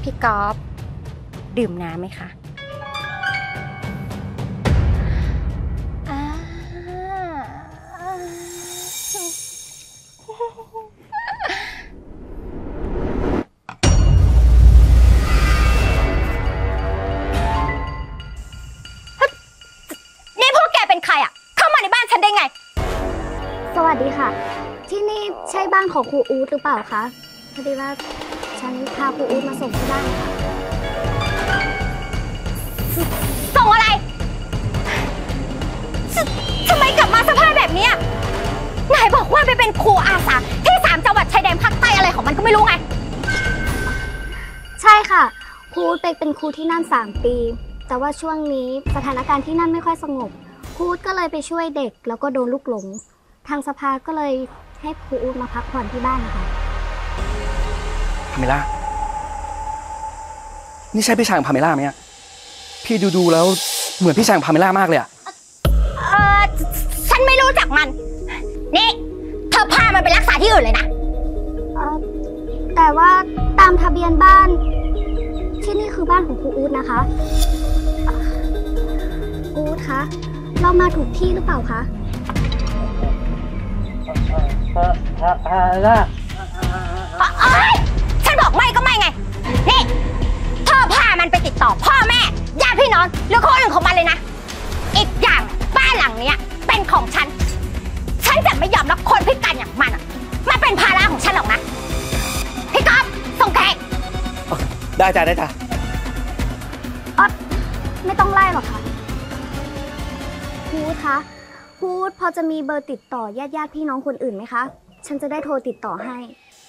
พี่ก๊อฟดื่มน้ำไหมคะนี่พวกแกเป็นใครอ่ะเข้ามาในบ้านฉันได้ไงสวัสดีค่ะที่นี่ใช่บ้านของครูอู๊ดหรือเปล่าคะพอดีว่าฉันพาครูอู๊ดมาส่งที่บ้านค่ะส่งอะไรทำไมกลับมาสภาพแบบนี้นายบอกว่าไปเป็นครูอาสาที่3 จังหวัดชายแดนภาคใต้อะไรของมันก็ไม่รู้ไงใช่ค่ะครูอู๊ดไปเป็นครูที่นั่น3 ปีแต่ว่าช่วงนี้สถานการณ์ที่นั่นไม่ค่อยสงบครูอู๊ดก็เลยไปช่วยเด็กแล้วก็โดนลูกหลงทางสภาก็เลยให้ครูอู๊ดมาพักผ่อนที่บ้านนะคะพาเมล่านี่ใช่พี่ชายของพาเมล่าไหมอ่ะพี่ดูแล้วเหมือนพี่ชายของพาเมล่ามากเลยอ่ะฉันไม่รู้จักมันนี่เธอพามันไปรักษาที่อื่นเลยนะแต่ว่าตามทะเบียนบ้านที่นี่คือบ้านของครูอู๊ดนะคะอู๊ดคะเรามาถูกที่หรือเปล่าคะฉันบอกไม่ก็ไม่ไงนี่เธอพามันไปติดต่อพ่อแม่ญาติพี่น้องหรือคนอื่นของมันเลยนะอีกอย่างบ้านหลังนี้เป็นของฉันจะไม่ยอมรับคนพิการอย่างมันมาเป็นภาระของฉันหรอกนะพี่ก๊อฟส่งแขกได้จ้ะได้จ้ะไม่ต้องไล่หรอกค่ะครูคะครูพอจะมีเบอร์ติดต่อญาติพี่น้องคนอื่นไหมคะฉันจะได้โทรติดต่อให้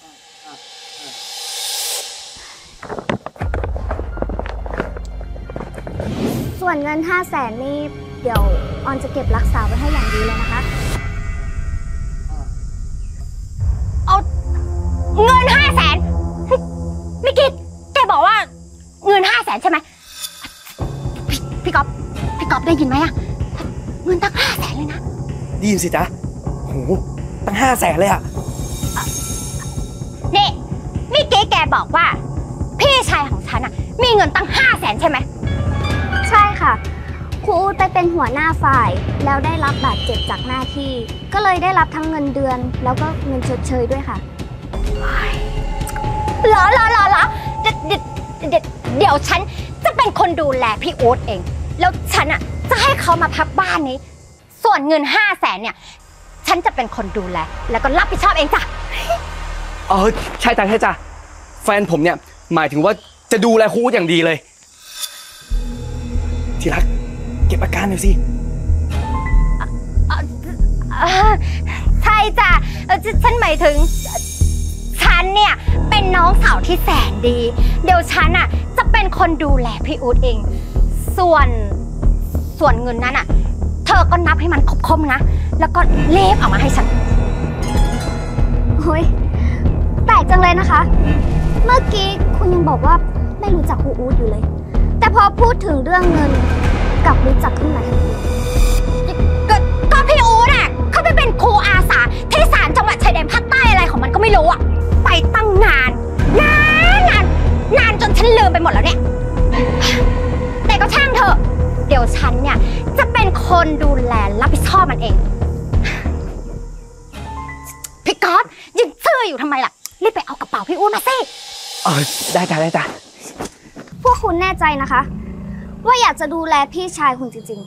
ส่วนเงิน500,000นี่เดี๋ยวออนจะเก็บรักษาไว้ให้อย่างดีเลยนะคะเอาเงิน500,000ไม่คิดแกบอกว่าเงิน500,000ใช่ไหมพี่ก๊อฟได้ยินไหมอะเงินตั้ง500,000เลยนะได้ยินสิจ๊ะโหตั้ง500,000เลยอะนี่เมื่อกี้แกบอกว่าพี่ชายของฉันอะมีเงินตั้ง500,000ใช่ไหมใช่ค่ะครูอู๊ดไปเป็นหัวหน้าฝ่ายแล้วได้รับบาดเจ็บจากหน้าที่ก็เลยได้รับทั้งเงินเดือนแล้วก็เงินชดเชยด้วยค่ะเหรอเดี๋ยวฉันจะเป็นคนดูแลพี่อู๊ดเองแล้วฉันอะจะให้เขามาพักบ้านนี้ส่วนเงิน500,000เนี่ยฉันจะเป็นคนดูแลแล้วก็รับผิดชอบเองจ้ะใช่จ้ะแฟนผมเนี่ยหมายถึงว่าจะดูแลครูอู๊ดอย่างดีเลยที่รักเก็บอาการหน่อยสิใช่จ้ะฉันหมายถึงฉันเนี่ยเป็นน้องสาวที่แสนดีเดี๋ยวฉันอ่ะจะเป็นคนดูแลพี่อู๊ดเองส่วนเงินนั้นอ่ะเธอก็นับให้มันครบๆนะแล้วก็เลขออกมาให้ฉันเฮ้ยแปลกจังเลยนะคะเมื่อกี้คุณยังบอกว่าไม่รู้จักครูอู๊ดอยู่เลยแต่พอพูดถึงเรื่องเงินกลับรู้จักขึ้นมาทันทีก็พี่อู๊ดเขาไปเป็นครูอาสาที่3 จังหวัดชายแดนภาคใต้อะไรของมันก็ไม่รู้ไปตั้งนานจนฉันลืมไปหมดแล้วเนี่ยแต่ก็ช่างเถอะเดี๋ยวฉันเนี่ยจะเป็นคนดูแลรับผิดชอบมันเองพี่ก๊อฟยืนซื่ออยู่ทำไมล่ะรีบไปเอากระเป๋าพี่อู๊ดมาสิได้จ้ะพวกคุณแน่ใจนะคะว่าอยากจะดูแลพี่ชายคุณจริง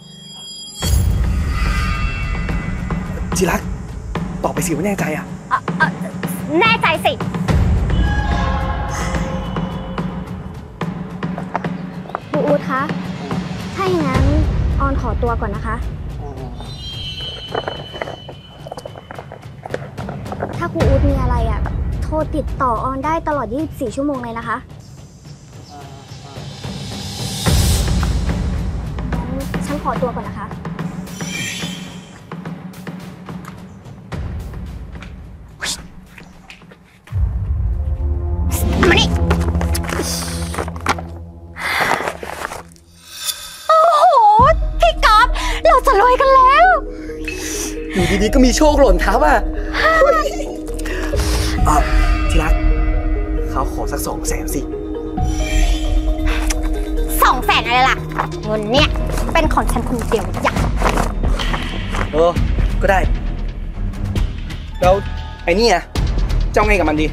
ๆจิรักตอบไปสิว่าแน่ใจแน่ใจสิครูอู๊ดคะถ้าอย่างนั้นออนขอตัวก่อนนะคะถ้าครูอู๊ดมีอะไรโทรติดต่อออนได้ตลอด24 ชั่วโมงเลยนะคะฉันขอตัวก่อนนะคะมานี่โอ้โหพี่ก๊อฟเราจะรวยกันแล้วอยู่ดีๆก็มีโชคหล่นทับที่รักเขาขอสัก200,000สิ 200,000อะไรล่ะเงินเนี่ยเป็นของฉันคนเดียวอย่าก็ได้แล้วไอ้นี่อะเจ้าไงกับมันดี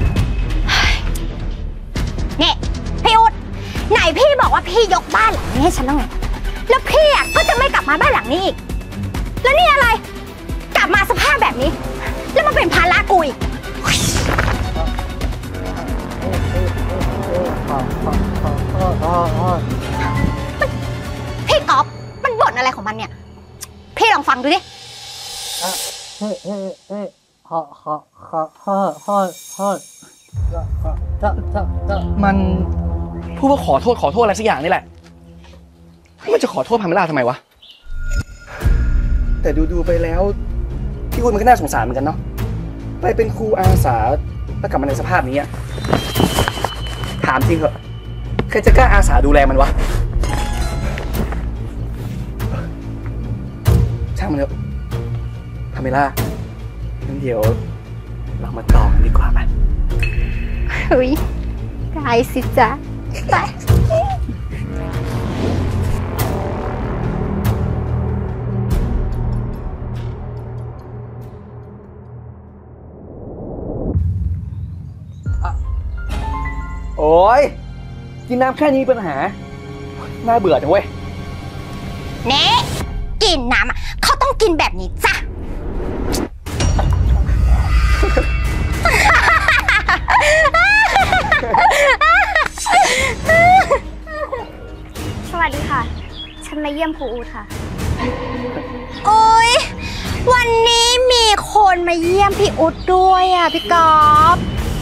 เนี่ยพี่อุดไหนพี่บอกว่าพี่ยกบ้านหลังนี้ให้ฉันแล้วไงแล้วพี่อ่ะก็จะไม่กลับมาบ้านหลังนี้อีกแล้วนี่อะไรกลับมาสภาพแบบนี้แล้วมาเป็นภาระกูอีกพี่ก๊อฟมันบ่นอะไรของมันเนี่ยพี่ลองฟังดูดิมันพูดว่าขอโทษอะไรสักอย่างนี่แหละมันจะขอโทษพาเมล่าทำไมวะแต่ดูไปแล้วพี่คุณมันก็น่าสงสารเหมือนกันเนาะไปเป็นครูอาสาแล้วกลับมาในสภาพนี้อะถามจริงเหอะใครจะกล้าอาสาดูแลมันวะช่างมันเถอะพาเมล่างั้นเดี๋ยวเรามาต่อกันดีกว่าไหมเฮ้ยได้สิจ๊ะไปโอ้ยกินน้ำแค่นี้มีปัญหาน่าเบื่อจังเว้ยเน่กินน้ำอ่ะเขาต้องกินแบบนี้จ้ะสวัสดีค่ะ ฉันมาเยี่ยมครูอูดค่ะโอ๊ยวันนี้มีคนมาเยี่ยมพี่อุดด้วยอ่ะพี่ก๊อฟ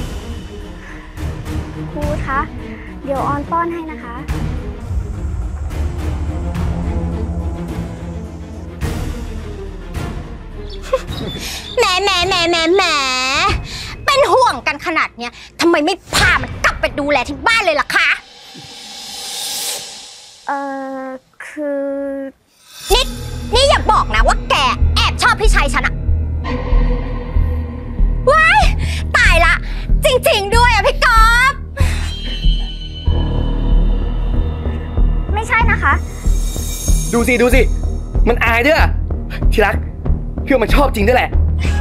ครูอูดคะ เดี๋ยวออนป้อนให้นะคะแหมเป็นห่วงกันขนาดเนี้ยทำไมไม่พามันกลับไปดูแลที่บ้านเลยล่ะคะคือนี่อย่าบอกนะว่าแกแอบชอบพี่ชายฉันอะว้ายตายละจริงๆด้วยอะพี่ก๊อฟไม่ใช่นะคะดูสิมันอายด้วยอะที่รักพี่ว่ามันชอบจริงด้วยแหละ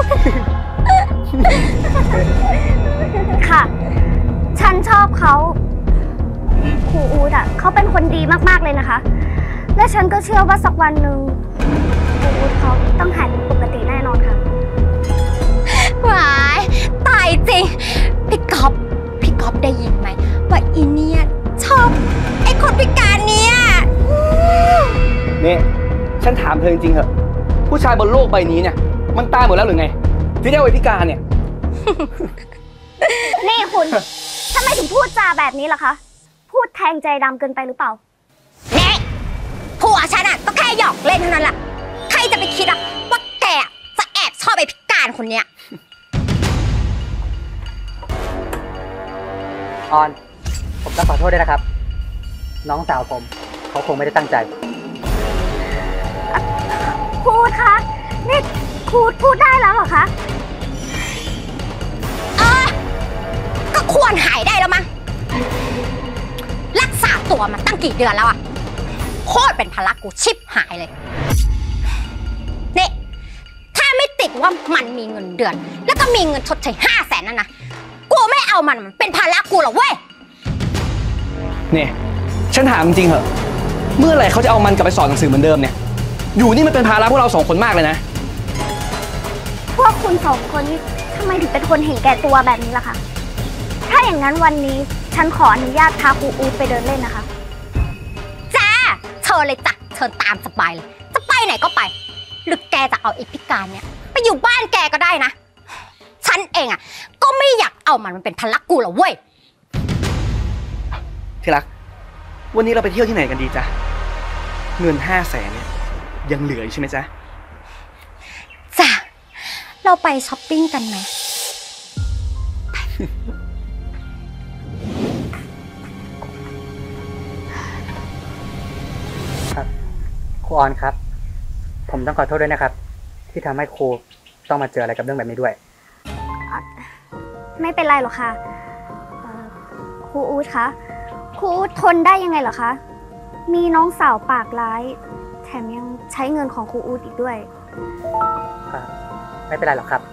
ค่ะ ฉันชอบเขาครูอูดอ่ะเขาเป็นคนดีมากๆเลยนะคะ และฉันก็เชื่อว่าสักวันหนึ่งครูอูดเขาต้องหายเป็นปกติแน่นอนค่ะว้ายตายจริงพี่ก๊อฟได้ยินไหมว่าอีเนี่ยชอบไอ้คนพิการเนี่ยนี่ฉันถามเธอจริงๆเหอะผู้ชายบนโลกใบนี้เนี่ยมันตายหมดแล้วหรือไงที่ได้ไว้พิการเนี่ยนี่คุณ ทำไมถึงพูดจาแบบนี้ล่ะคะ พูดแทงใจดำเกินไปหรือเปล่าเน่ผัวฉันอะก็แค่หยอกเล่นเท่านั้นแหละใครจะไปคิดอะว่าแกจะแอบชอบไอ้พิการคนเนี้ยออน ผมต้องขอโทษด้วยนะครับ น้องสาวผมเขาคงไม่ได้ตั้งใจพูดคะ นี่พูดได้แล้วเหรอคะก็ควรหายได้แล้วมั้งรักษาตัวมาตั้งกี่เดือนแล้วอะโคตรเป็นภาระกูชิบหายเลยนี่ถ้าไม่ติดว่ามันมีเงินเดือน แล้วก็มีเงินชดเชย500,000นั่นนะกูไม่เอามันเป็นภาระกูหรอกเว้ยเนี่ยฉันถามจริงเหอะเมื่อไหร่เขาจะเอามันกลับไปสอนหนังสือเหมือนเดิมเนี่ยอยู่นี่มันเป็นภาระพวกเรา2 คนมากเลยนะพวกคุณสองคนนี่ทำไมถึงเป็นคนเห็นแก่ตัวแบบนี้ล่ะคะ ถ้าอย่างนั้นวันนี้ฉันขออนุญาตพาครูอูดไปเดินเล่นนะคะจ้าเชิญเลยจ้ะเชิญตามสบายเลยจะไปไหนก็ไปหรือแกจะเอาไอ้พิการเนี่ยไปอยู่บ้านแกก็ได้นะฉันเองอะก็ไม่อยากเอามันเป็นภาระกูหรอกเว้ยที่รักวันนี้เราไปเที่ยวที่ไหนกันดีจ๊ะเงิน500,000เนี่ยยังเหลืออยู่ใช่ไหมจ๊ะจ้ะเราไปช้อปปิ้งกันไหมครับ ครูออนครับ ผมต้องขอโทษด้วยนะครับ ที่ทำให้ครูต้องมาเจออะไรกับเรื่องแบบนี้ด้วยไม่เป็นไรหรอกค่ะครูอูดคะ ครูอูดทนได้ยังไงเหรอคะมีน้องสาวปากร้าย แถมยังใช้เงินของครูอูดอีกด้วยไม่เป็นไรหรอกครับ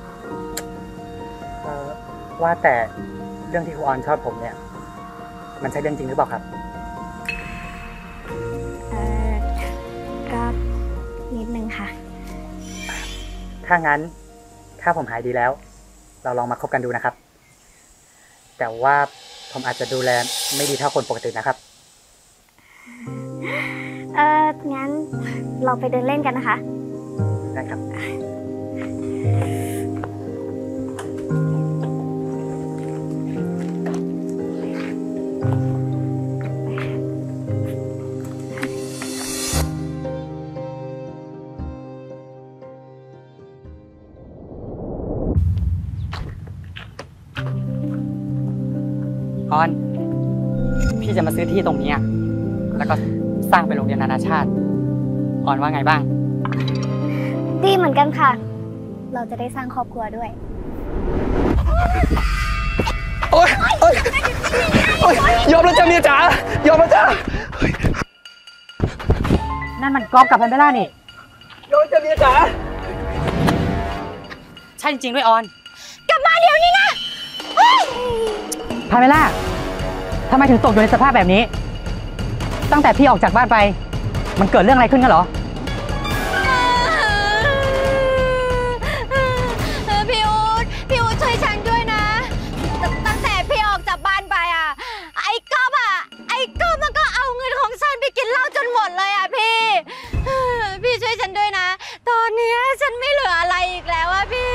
ว่าแต่เรื่องที่ครูออนชอบผมเนี่ย มันใช่เรื่องจริงหรือเปล่าครับก็นิดนึงค่ะถ้างั้นถ้าผมหายดีแล้ว เราลองมาคบกันดูนะครับ แต่ว่าผมอาจจะดูแลไม่ดีเท่าคนปกตินะครับงั้นเราไปเดินเล่นกันนะคะได้ครับ ออน พี่จะมาซื้อที่ตรงนี้แล้วก็สร้างเป็นโรงเรียนนานาชาติ ออนว่าไงบ้างดีเหมือนกันค่ะ เราจะได้สร้างครอบครัวด้วยโอ๊ยโอ๊ยโอ๊ยยอมแล้วจ้ะเมียจ๋ายอมแล้วจ้ะนั่นมันกอล์ฟกับแพนเบล่านี่ยอมแล้วจ้ะเมียจ๋าใช่จริงๆด้วยออนกลับมาเดี๋ยวนี้นะพาเมล่า ทำไมถึงตกอยู่ในสภาพแบบนี้ ตั้งแต่พี่ออกจากบ้านไป มันเกิดเรื่องอะไรขึ้นกันเหรอพี่อู๊ดช่วยฉันด้วยนะ ตั้งแต่พี่ออกจากบ้านไปไอ้ก๊อฟมันก็เอาเงินของฉันไปกินเหล้าจนหมดเลยพี่ช่วยฉันด้วยนะ ตอนนี้ฉันไม่เหลืออะไรอีกแล้วพี่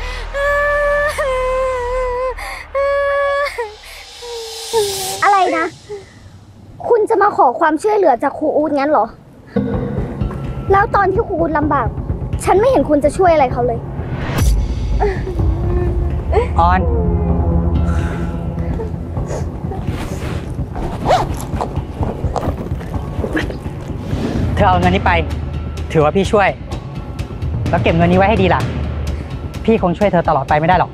อะไรนะ คุณจะมาขอความช่วยเหลือจากครูอูดงั้นเหรอ แล้วตอนที่ครูอูดลำบาก ฉันไม่เห็นคุณจะช่วยอะไรเขาเลยออน เธอเอาเงินนี้ไป ถือว่าพี่ช่วย แล้วเก็บเงินนี้ไว้ให้ดีล่ะ พี่คงช่วยเธอตลอดไปไม่ได้หรอก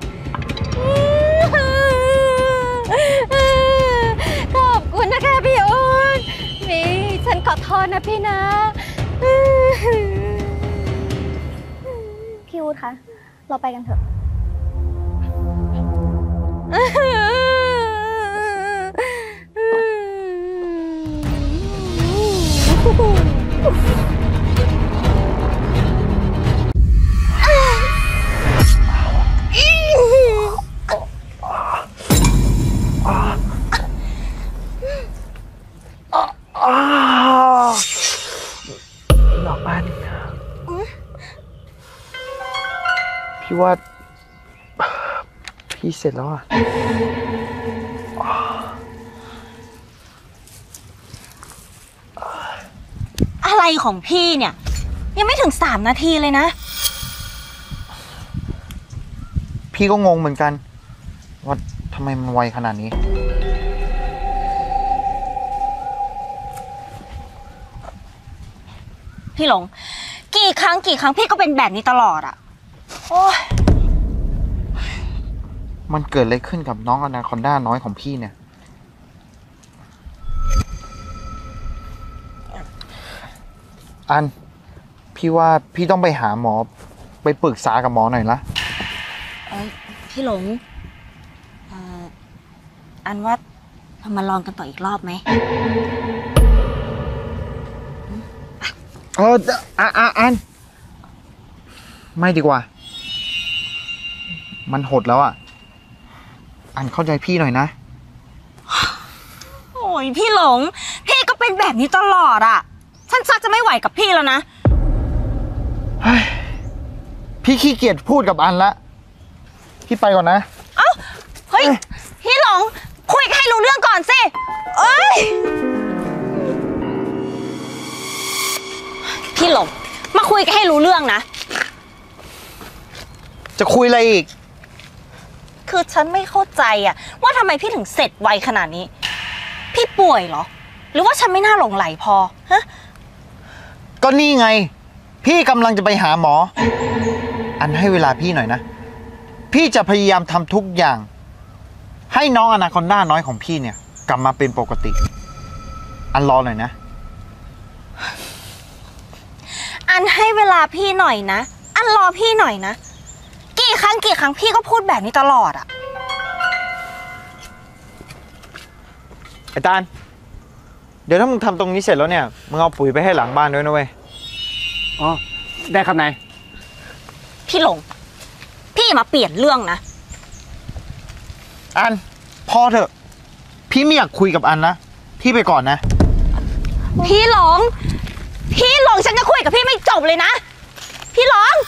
ขอบคุณนะคะพี่อู๊ดนี่ฉันขอโทษนะพี่นะพี่อูดคะ เราไปกันเถอะดอกบานพี่ว่า พี่เสร็จแล้วอะไรของพี่เนี่ย ยังไม่ถึง3 นาทีเลยนะพี่ก็งงเหมือนกัน ว่าทำไมมันไวขนาดนี้พี่หลง กี่ครั้งพี่ก็เป็นแบบนี้ตลอดโอ้ยมันเกิดอะไรขึ้นกับน้องอนาคอนด้าน้อยของพี่เนี่ย อัน พี่ว่าพี่ต้องไปหาหมอ ไปปรึกษากับหมอหน่อยละพี่หลงอันว่าเรามาลองกันต่ออีกรอบไหมอัน ไม่ดีกว่า มันหดแล้วอ่ะ อันเข้าใจพี่หน่อยนะโอ้ยพี่หลง พี่ก็เป็นแบบนี้ตลอดฉันชักจะไม่ไหวกับพี่แล้วนะพี่ขี้เกียจพูดกับอันละ พี่ไปก่อนนะเฮ้ย พี่หลง คุยกันให้รู้เรื่องก่อนสิเอ้ย พี่หลง มาคุยกันให้รู้เรื่องนะจะคุยอะไรอีกคือฉันไม่เข้าใจว่าทำไมพี่ถึงเสร็จไวขนาดนี้ พี่ป่วยเหรอ หรือว่าฉันไม่น่าหลงไหลพอฮะก็นี่ไง พี่กำลังจะไปหาหมอ อันให้เวลาพี่หน่อยนะ พี่จะพยายามทำทุกอย่าง ให้น้องอนาคอนด้าน้อยของพี่เนี่ย กลับมาเป็นปกติ อันรอหน่อยนะเวลาพี่หน่อยนะอันรอพี่หน่อยนะกี่ครั้งพี่ก็พูดแบบนี้ตลอดอะไอ้ตาล เดี๋ยวถ้ามึงทำตรงนี้เสร็จแล้วเนี่ย มึงเอาปุ๋ยไปให้หลังบ้านด้วยนะเว้ยอ๋อ ได้ครับนายพี่หลง พี่มาเปลี่ยนเรื่องนะอัน พอเถอะ พี่ไม่อยากคุยกับอันนะ พี่ไปก่อนนะพี่หลงฉันจะคุยกับพี่ไม่จบเลยนะพี่หลง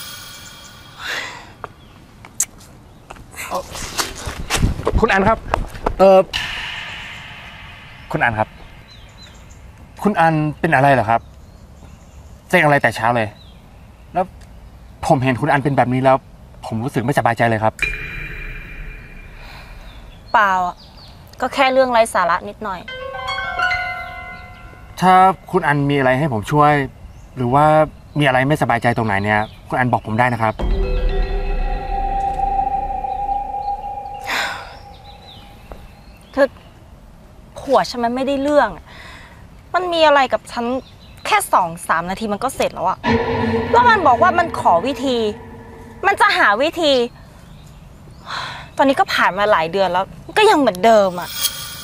คุณอันครับ คุณอันครับ คุณอันเป็นอะไรเหรอครับเจ๊งอะไรแต่เช้าเลย แล้วผมเห็นคุณอันเป็นแบบนี้แล้ว ผมรู้สึกไม่สบายใจเลยครับเปล่าก็แค่เรื่องไร้สาระนิดหน่อยถ้าคุณอันมีอะไรให้ผมช่วย หรือว่ามีอะไรไม่สบายใจตรงไหนเนี่ย คุณอันบอกผมได้นะครับคือผัวฉันมันไม่ได้เรื่อง มันมีอะไรกับฉันแค่2-3 นาทีมันก็เสร็จแล้วอะแล้วมันบอกว่ามันขอวิธี มันจะหาวิธี ตอนนี้ก็ผ่านมาหลายเดือนแล้วก็ยังเหมือนเดิมอะ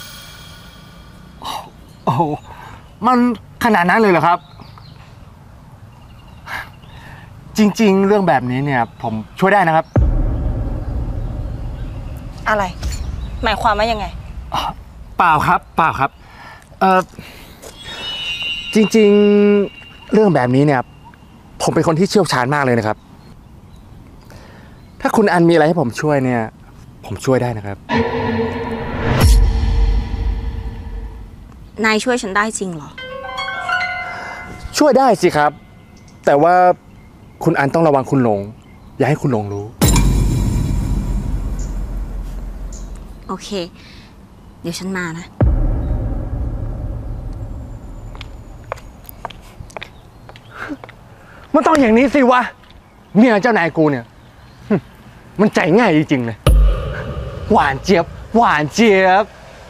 โอ้โหมันขนาดนั้นเลยเหรอครับ จริงๆ เรื่องแบบนี้เนี่ย ผมช่วยได้นะครับอะไร หมายความว่ายังไงเปล่าครับ เปล่าครับจริงๆ เรื่องแบบนี้เนี่ย ผมเป็นคนที่เชี่ยวชาญมากเลยนะครับ ถ้าคุณอันมีอะไรให้ผมช่วยเนี่ย ผมช่วยได้นะครับนายช่วยฉันได้จริงเหรอช่วยได้สิครับ แต่ว่าคุณอันต้องระวังคุณหลง อย่าให้คุณหลงรู้โอเค เดี๋ยวฉันมานะมันต้องอย่างนี้สิวะ เมียเจ้านายกูเนี่ย มันใจง่ายจริงๆเลย หวานเจี๊ยบ หวานเจี๊ยบ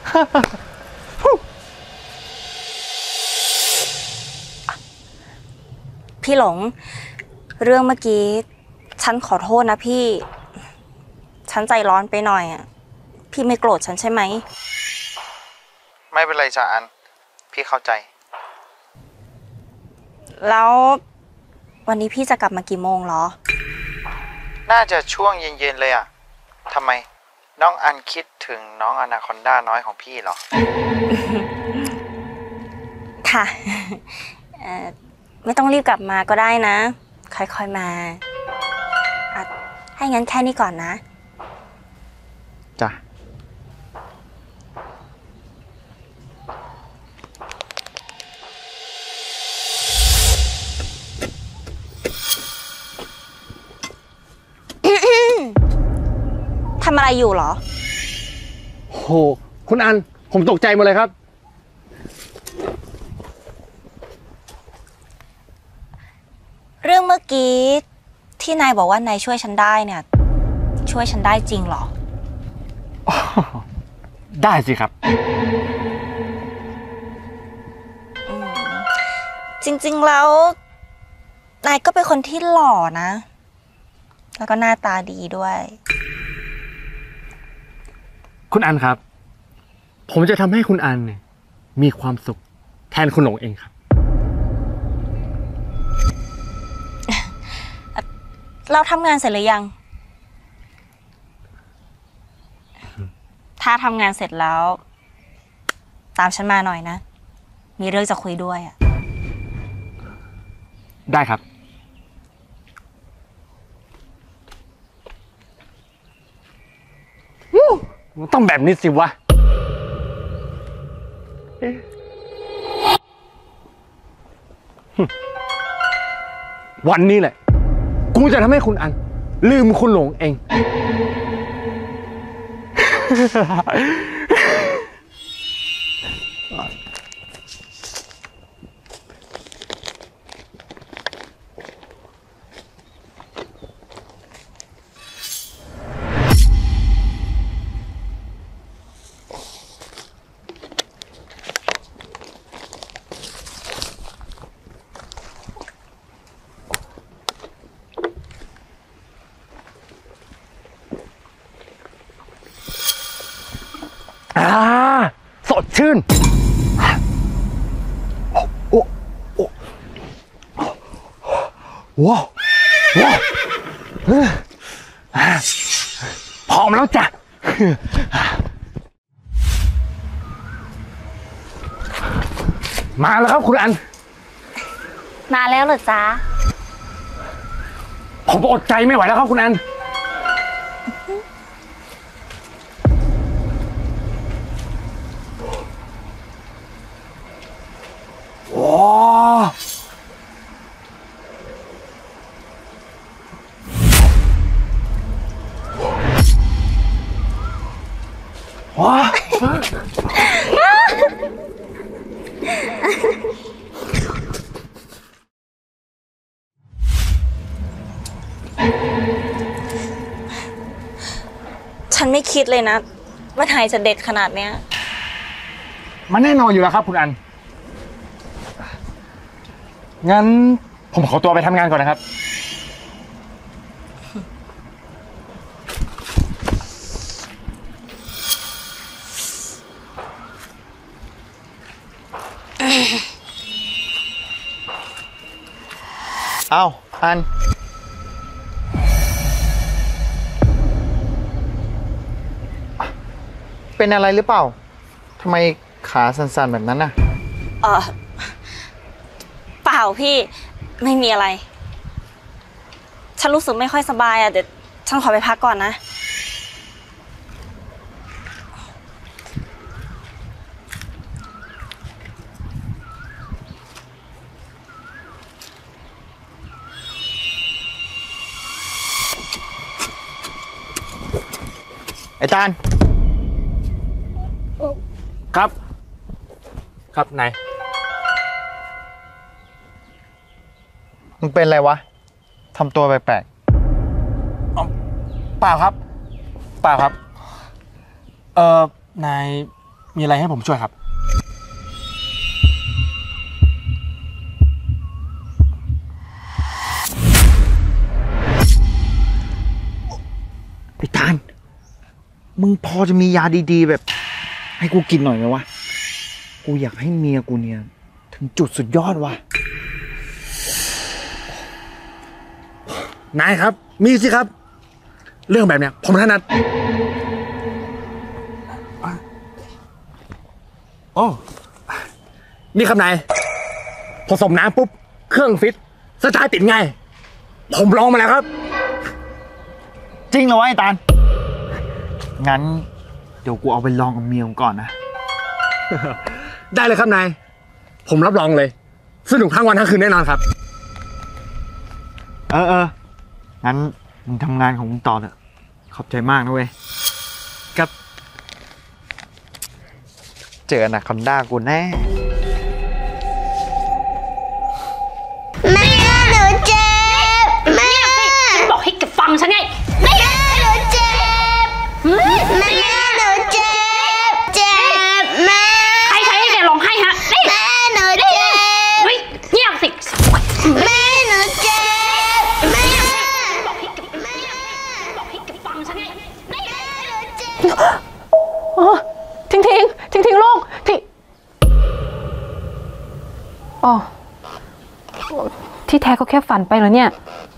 พี่หลง เรื่องเมื่อกี้ ฉันขอโทษนะพี่ ฉันใจร้อนไปหน่อยอ่ะ พี่ไม่โกรธฉันใช่ไหมไม่เป็นไรจ้ะอัน พี่เข้าใจแล้ววันนี้พี่จะกลับมากี่โมงเหรอน่าจะช่วงเย็นๆเลยอ่ะทำไม น้องอันคิดถึงน้องอนาคอนด้าน้อยของพี่เหรอค่ะ ไม่ต้องรีบกลับมาก็ได้นะ ค่อยๆมาอ่ะให้งั้นแค่นี้ก่อนนะจ้ะทำอะไรอยู่เหรอโห คุณอัน ผมตกใจหมดเลยครับเรื่องเมื่อกี้ที่นายบอกว่านายช่วยฉันได้เนี่ย ช่วยฉันได้จริงเหรอได้สิครับจริงๆแล้วนายก็เป็นคนที่หล่อนะ แล้วก็หน้าตาดีด้วยคุณอันครับ ผมจะทำให้คุณอันเนี่ยมีความสุขแทนคุณหลงเองครับเราทำงานเสร็จหรือยัง ถ้าทำงานเสร็จแล้ว ตามฉันมาหน่อยนะ มีเรื่องจะคุยด้วยอ่ะได้ครับ มันต้องแบบนี้สิวะ วันนี้แหละ กูจะทำให้คุณอัน ลืมคุณหลงเองชื่นโอ้โอ้ว้าวว้าวพร้อมแล้วจ้ะมาแล้วครับคุณอันมาแล้วเหรอจ๊ะผมอดใจไม่ไหวแล้วครับคุณอันว้าวฉันไม่คิดเลยนะว่าไทยจะเด็ดขนาดเนี้ยมันแน่นอนอยู่แล้วครับคุณอันงั้นผมขอตัวไปทำงานก่อนนะครับเอาอันเป็นอะไรหรือเปล่าทำไมขาสั่นๆแบบนั้นน่ะเปล่าพี่ไม่มีอะไรฉันรู้สึกไม่ค่อยสบายเดี๋ยวฉันขอไปพักก่อนนะไอ้ตาลครับครับนายมึงเป็นอะไรวะทำตัวแปลกเปล่าครับเปล่าครับนายมีอะไรให้ผมช่วยครับๆไอ้ตาลมึงพอจะมียาดีๆแบบให้กูกินหน่อยไหมวะกูอยากให้เมียกูเนี่ยถึงจุดสุดยอดว่ะนายครับมีสิครับเรื่องแบบเนี้ยผมถนัดโอ้นี่ครับนายผสมน้ำปุ๊บเครื่องฟิตสตาร์ทติดง่ายผมลองมาแล้วครับจริงเหรอวะไอ้ตาลงั้นเดี๋ยวกูเอาไปลองกับเมียกูก่อนนะได้เลยครับนายผมรับรองเลยสนุกทั้งวันทั้งคืนแน่นอนครับงั้นมึงทำงานของมึงต่อเถอะขอบใจมากนะเว้ยครับเจออนาคอนด้ากูแน่แม่หนูเจ็บแม่บอกให้แกฟังฉันไงแม่หนูเจ็บแม่หนูเจ็บแม่ใครใช้ให้แกร้องไห้ฮะแม่หนูเจ็บเงียบสิแม่หนูเจ็บแม่บอกให้แกฟังฉันไงแม่หนูเจ็บทิ้งลูกอ๋อที่แท้ก็แค่ฝันไปเหรอเนี่ย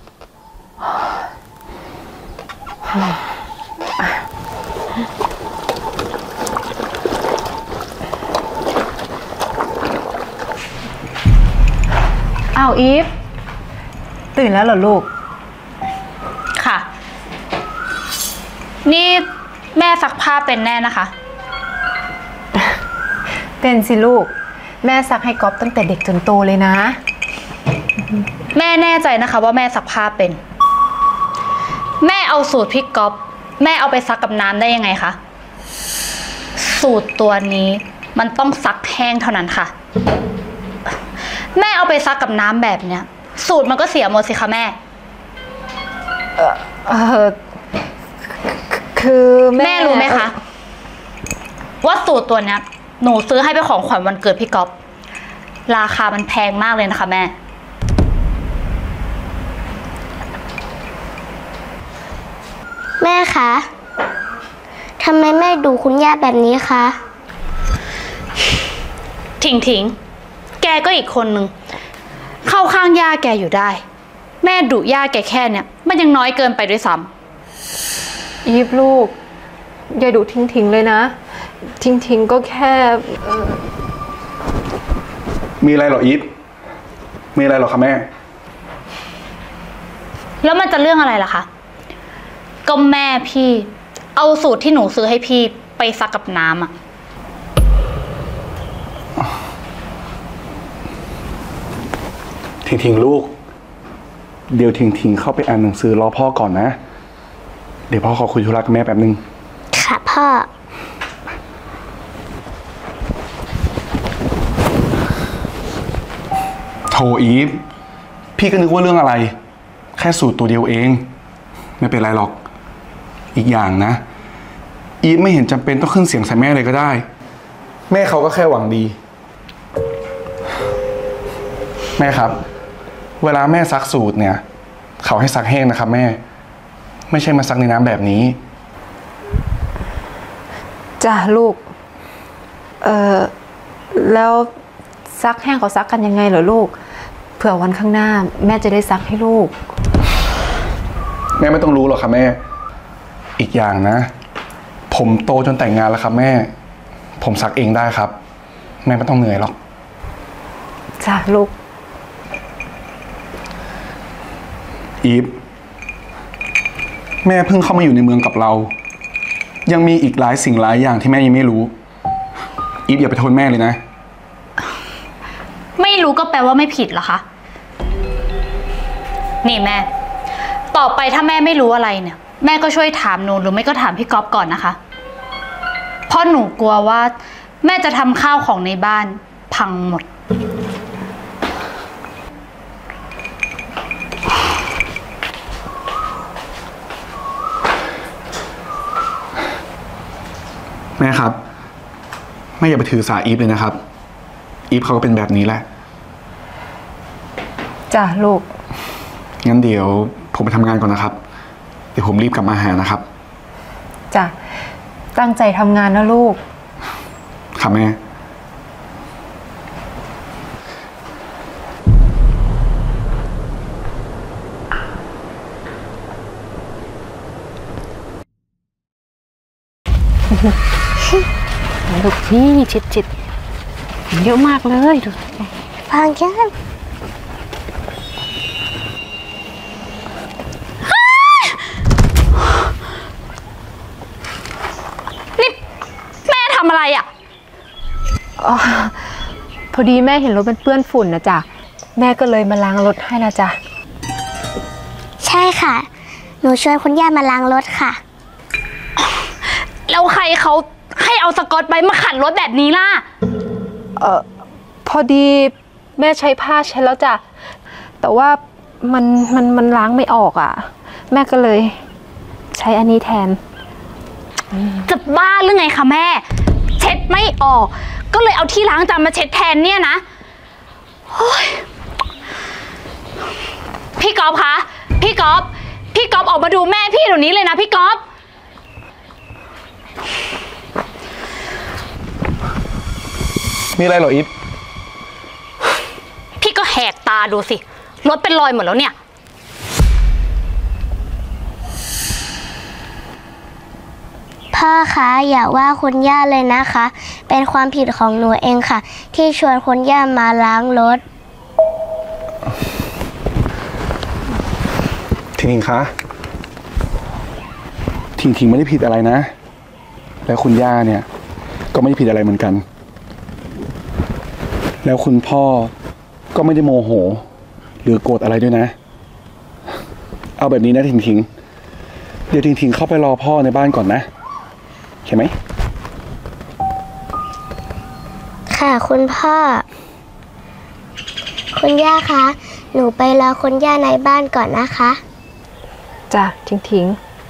อ้าวอีฟตื่นแล้วเหรอลูกค่ะนี่แม่ซักผ้าเป็นแน่นะคะเป็นสิลูกแม่ซักให้ก๊อฟตั้งแต่เด็กจนโตเลยนะแม่แน่ใจนะคะว่าแม่ซักผ้าเป็นแม่เอาสูตรพี่ก๊อฟแม่เอาไปซักกับน้ำได้ยังไงคะสูตรตัวนี้มันต้องซักแห้งเท่านั้นค่ะแม่เอาไปซักกับน้ำแบบเนี้ยสูตรมันก็เสียหมดสิคะแม่คือแม่รู้ไหมคะว่าสูตรตัวเนี้ยหนูซื้อให้เป็นของขวัญวันเกิดพี่ก๊อฟราคามันแพงมากเลยนะคะแม่แม่คะทำไมแม่ดูคุณย่าแบบนี้คะทิ้งแกก็อีกคนนึงเข้าข้างย่าแกอยู่ได้แม่ดุย่าแกแค่เนี่ยมันยังน้อยเกินไปด้วยซ้ำอีฟลูกอย่าดูทิ้งเลยนะ ทิ้งก็แค่มีอะไรเหรออีฟมีอะไรเหรอคะแม่แล้วมันจะเรื่องอะไรล่ะคะก็แม่พี่เอาสูตรที่หนูซื้อให้พี่ไปซักกับน้ำอะทิ้งลูกเดี๋ยวทิ้งเข้าไปอ่านหนังสือรอพ่อก่อนนะเดี๋ยวพ่อขอคุยธุระกับแม่แป๊บนึงค่ะพ่อโทรอีฟพี่ก็นึกว่าเรื่องอะไรแค่สูตรตัวเดียวเองไม่เป็นไรหรอกอีกอย่างนะอีฟไม่เห็นจำเป็นต้องขึ้นเสียงใส่แม่เลยก็ได้แม่เขาก็แค่หวังดีแม่ครับเวลาแม่ซักสูตรเนี่ยเขาให้ซักแห้งนะครับแม่ไม่ใช่มาซักในน้ำแบบนี้จ้ะลูกแล้วซักแห้งเขาซักกันยังไงเหรอลูกเผื่อวันข้างหน้าแม่จะได้ซักให้ลูกแม่ไม่ต้องรู้หรอกครับแม่อีกอย่างนะผมโตจนแต่งงานแล้วครับแม่ผมซักเองได้ครับแม่ไม่ต้องเหนื่อยหรอกจ้ะลูกอีฟแม่เพิ่งเข้ามาอยู่ในเมืองกับเรายังมีอีกหลายสิ่งหลายอย่างที่แม่ยังไม่รู้อีฟอย่าไปโทษแม่เลยนะไม่รู้ก็แปลว่าไม่ผิดเหรอคะนี่แม่ต่อไปถ้าแม่ไม่รู้อะไรเนี่ยแม่ก็ช่วยถามหนูหรือไม่ก็ถามพี่ก๊อฟก่อนนะคะเพราะหนูกลัวว่าแม่จะทำข้าวของในบ้านพังหมดแม่ครับแม่อย่าไปถือสาอีฟเลยนะครับอีฟเขาก็เป็นแบบนี้แหละจ้ะลูกงั้นเดี๋ยวผมไปทำงานก่อนนะครับเดี๋ยวผมรีบกลับมาหานะครับจ้ะตั้งใจทำงานนะลูกครับแม่ลูกพี่ชิดเยอะมากเลยดูฟังแค่นี่แม่ทำอะไรอ่ะพอดีแม่เห็นรถเป็นเปื้อนฝุ่นนะจ๊ะแม่ก็เลยมาล้างรถให้นะจ๊ะใช่ค่ะหนูช่วยคุณย่ามาล้างรถค่ะแล้วใครเขาให้เอาสกอตไบรท์มาขัดรถแบบนี้ล่ะพอดีแม่ใช้ผ้าเช็ดแล้วจ้ะแต่ว่ามันล้างไม่ออกอ่ะแม่ก็เลยใช้อันนี้แทนจะบ้าหรือไงคะแม่เช็ดไม่ออกก็เลยเอาที่ล้างจานมาเช็ดแทนเนี่ยนะพี่ก๊อฟคะพี่ก๊อฟออกมาดูแม่พี่เดี๋ยวนี้เลยนะพี่ก๊อฟมีอะไรเหรออีฟพี่ก็แหกตาดูสิรถเป็นรอยหมดแล้วเนี่ยพ่อคะอย่าว่าคุณย่าเลยนะคะเป็นความผิดของหนูเองค่ะที่ชวนคุณย่ามาล้างรถทิ้งคะทิ้งไม่ได้ผิดอะไรนะแล้วคุณย่าเนี่ยก็ไม่ได้ผิดอะไรเหมือนกันแล้วคุณพ่อก็ไม่ได้โมโหหรือโกรธอะไรด้วยนะเอาแบบนี้นะทิ้งเดี๋ยวทิ้งเข้าไปรอพ่อในบ้านก่อนนะใช่ไหมค่ะคุณพ่อคุณย่าคะหนูไปรอคุณย่าในบ้านก่อนนะคะจ้ะทิ้ง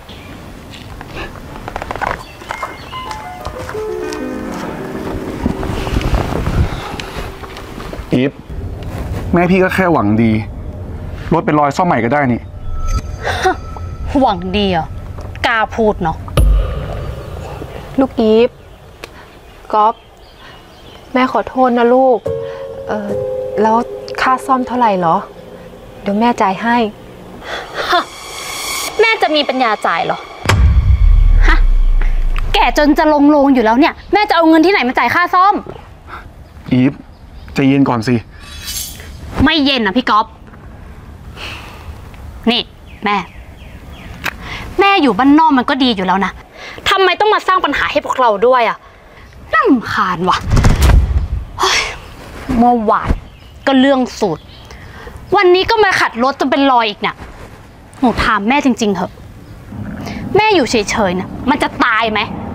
อีฟแม่พี่ก็แค่หวังดีรถเป็นรอยซ่อมใหม่ก็ได้นี่หวังดีเหรอ กล้าพูดเนาะลูกอีฟก๊อฟแม่ขอโทษนะลูก แล้วค่าซ่อมเท่าไหร่เหรอ เดี๋ยวแม่จ่ายให้แม่จะมีปัญญาจ่ายเหรอ ฮะ แก่จนจะลงอยู่แล้วเนี่ย แม่จะเอาเงินที่ไหนมาจ่ายค่าซ่อมอีฟใจเย็นก่อนสิไม่เย็นนะพี่ก๊อฟ นี่แม่ แม่อยู่บ้านนอกมันก็ดีอยู่แล้วนะทำไมต้องมาสร้างปัญหาให้พวกเราด้วยอ่ะน่ารำคาญว่ะเมื่อวานก็เรื่องสูตร วันนี้ก็มาขัดรถจนเป็นรอยอีกเนี่ยหนูถามแม่จริงๆเถอะ แม่อยู่เฉยๆนะมันจะตายไหม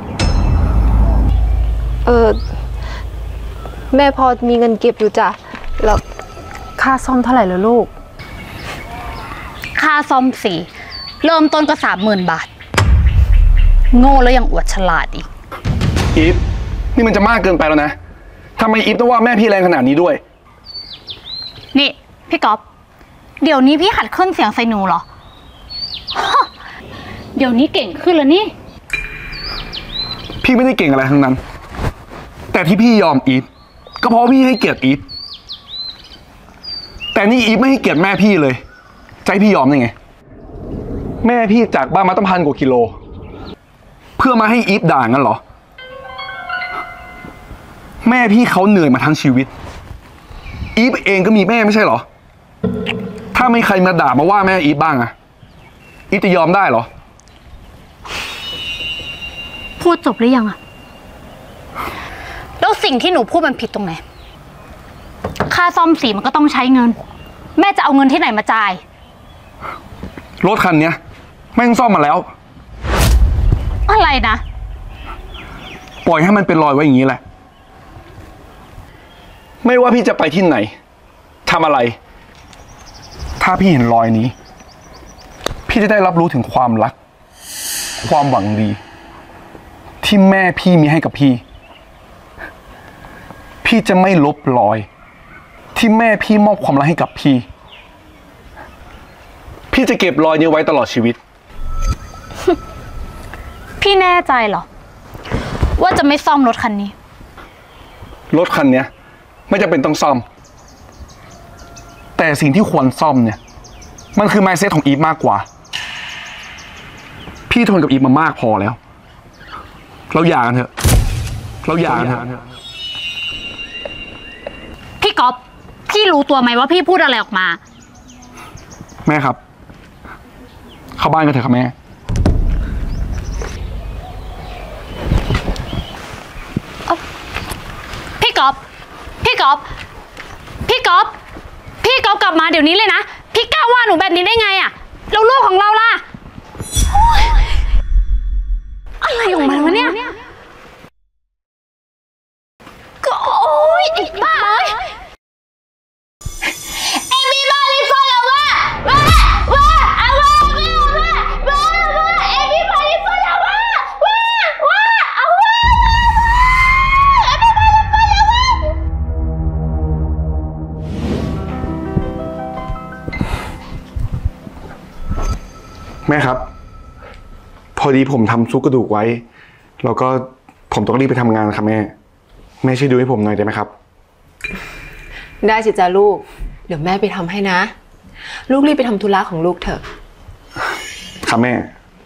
แม่พอมีเงินเก็บอยู่จ้ะ แล้วค่าซ่อมเท่าไหร่แล้วลูกค่าซ่อมสีเริ่มต้นก็30,000 บาท โง่แล้วยังอวดฉลาดอีกอีฟนี่มันจะมากเกินไปแล้วนะทำไมอีฟต้องว่าแม่พี่แรงขนาดนี้ด้วยนี่พี่ก๊อฟเดี๋ยวนี้พี่หัดขึ้นเสียงใส่หนูเหรอ เดี๋ยวนี้เก่งขึ้นแล้วนี่พี่ไม่ได้เก่งอะไรทั้งนั้น แต่ที่พี่ยอมอีฟก็เพราะพี่ให้เกียรติอีฟแต่นี่อีฟไม่ให้เกียรติแม่พี่เลยใจพี่ยอมได้ไงแม่พี่จากบ้านมาตั้ง1,000 กว่ากิโลเพื่อมาให้อีฟด่างั้นเหรอแม่พี่เขาเหนื่อยมาทั้งชีวิตอีฟเองก็มีแม่ไม่ใช่เหรอถ้าไม่ใครมาด่ามาว่าแม่อีฟบ้างอะอีฟจะยอมได้เหรอพูดจบหรือยังอะแล้วสิ่งที่หนูพูดมันผิดตรงไหนค่าซ่อมสีมันก็ต้องใช้เงินแม่จะเอาเงินที่ไหนมาจ่ายรถคันเนี้ยแม่งซ่อมมาแล้วอะไรนะปล่อยให้มันเป็นรอยไว้อย่างนี้แหละไม่ว่าพี่จะไปที่ไหนทำอะไรถ้าพี่เห็นรอยนี้พี่จะได้รับรู้ถึงความรักความหวังดีที่แม่พี่มีให้กับพี่พี่จะไม่ลบรอยที่แม่พี่มอบความรักให้กับพี่พี่จะเก็บรอยนี้ไว้ตลอดชีวิตพี่แน่ใจเหรอว่าจะไม่ซ่อมรถคันนี้รถคันนี้ไม่จำเป็นต้องซ่อมแต่สิ่งที่ควรซ่อมเนี่ยมันคือ mindset ของอีฟมากกว่าพี่ทนกับอีฟมามากพอแล้วเราหย่ากันเถอะพี่ก๊อฟพี่รู้ตัวไหมว่าพี่พูดอะไรออกมาแม่ครับเข้าบ้านกันเถอะครับแม่พี่ก๊อฟกลับมาเดี๋ยวนี้เลยนะพี่กล้าว่าหนูแบบนี้ได้ไงอะแล้วลูกของเราล่ะอะไรของมันวะเนี่ยก็โอ๊ยไอ้บ้าEverybody follow ว่า Everybody follow แม่ครับพอดีผมทำซุปกระดูกไว้แล้วก็ผมต้องรีบไปทำงานครับแม่ช่วยดูให้ผมหน่อยได้ไหมครับได้สิจ้าลูกเดี๋ยวแม่ไปทำให้นะลูกรีบไปทำธุระของลูกเถอะครับแม่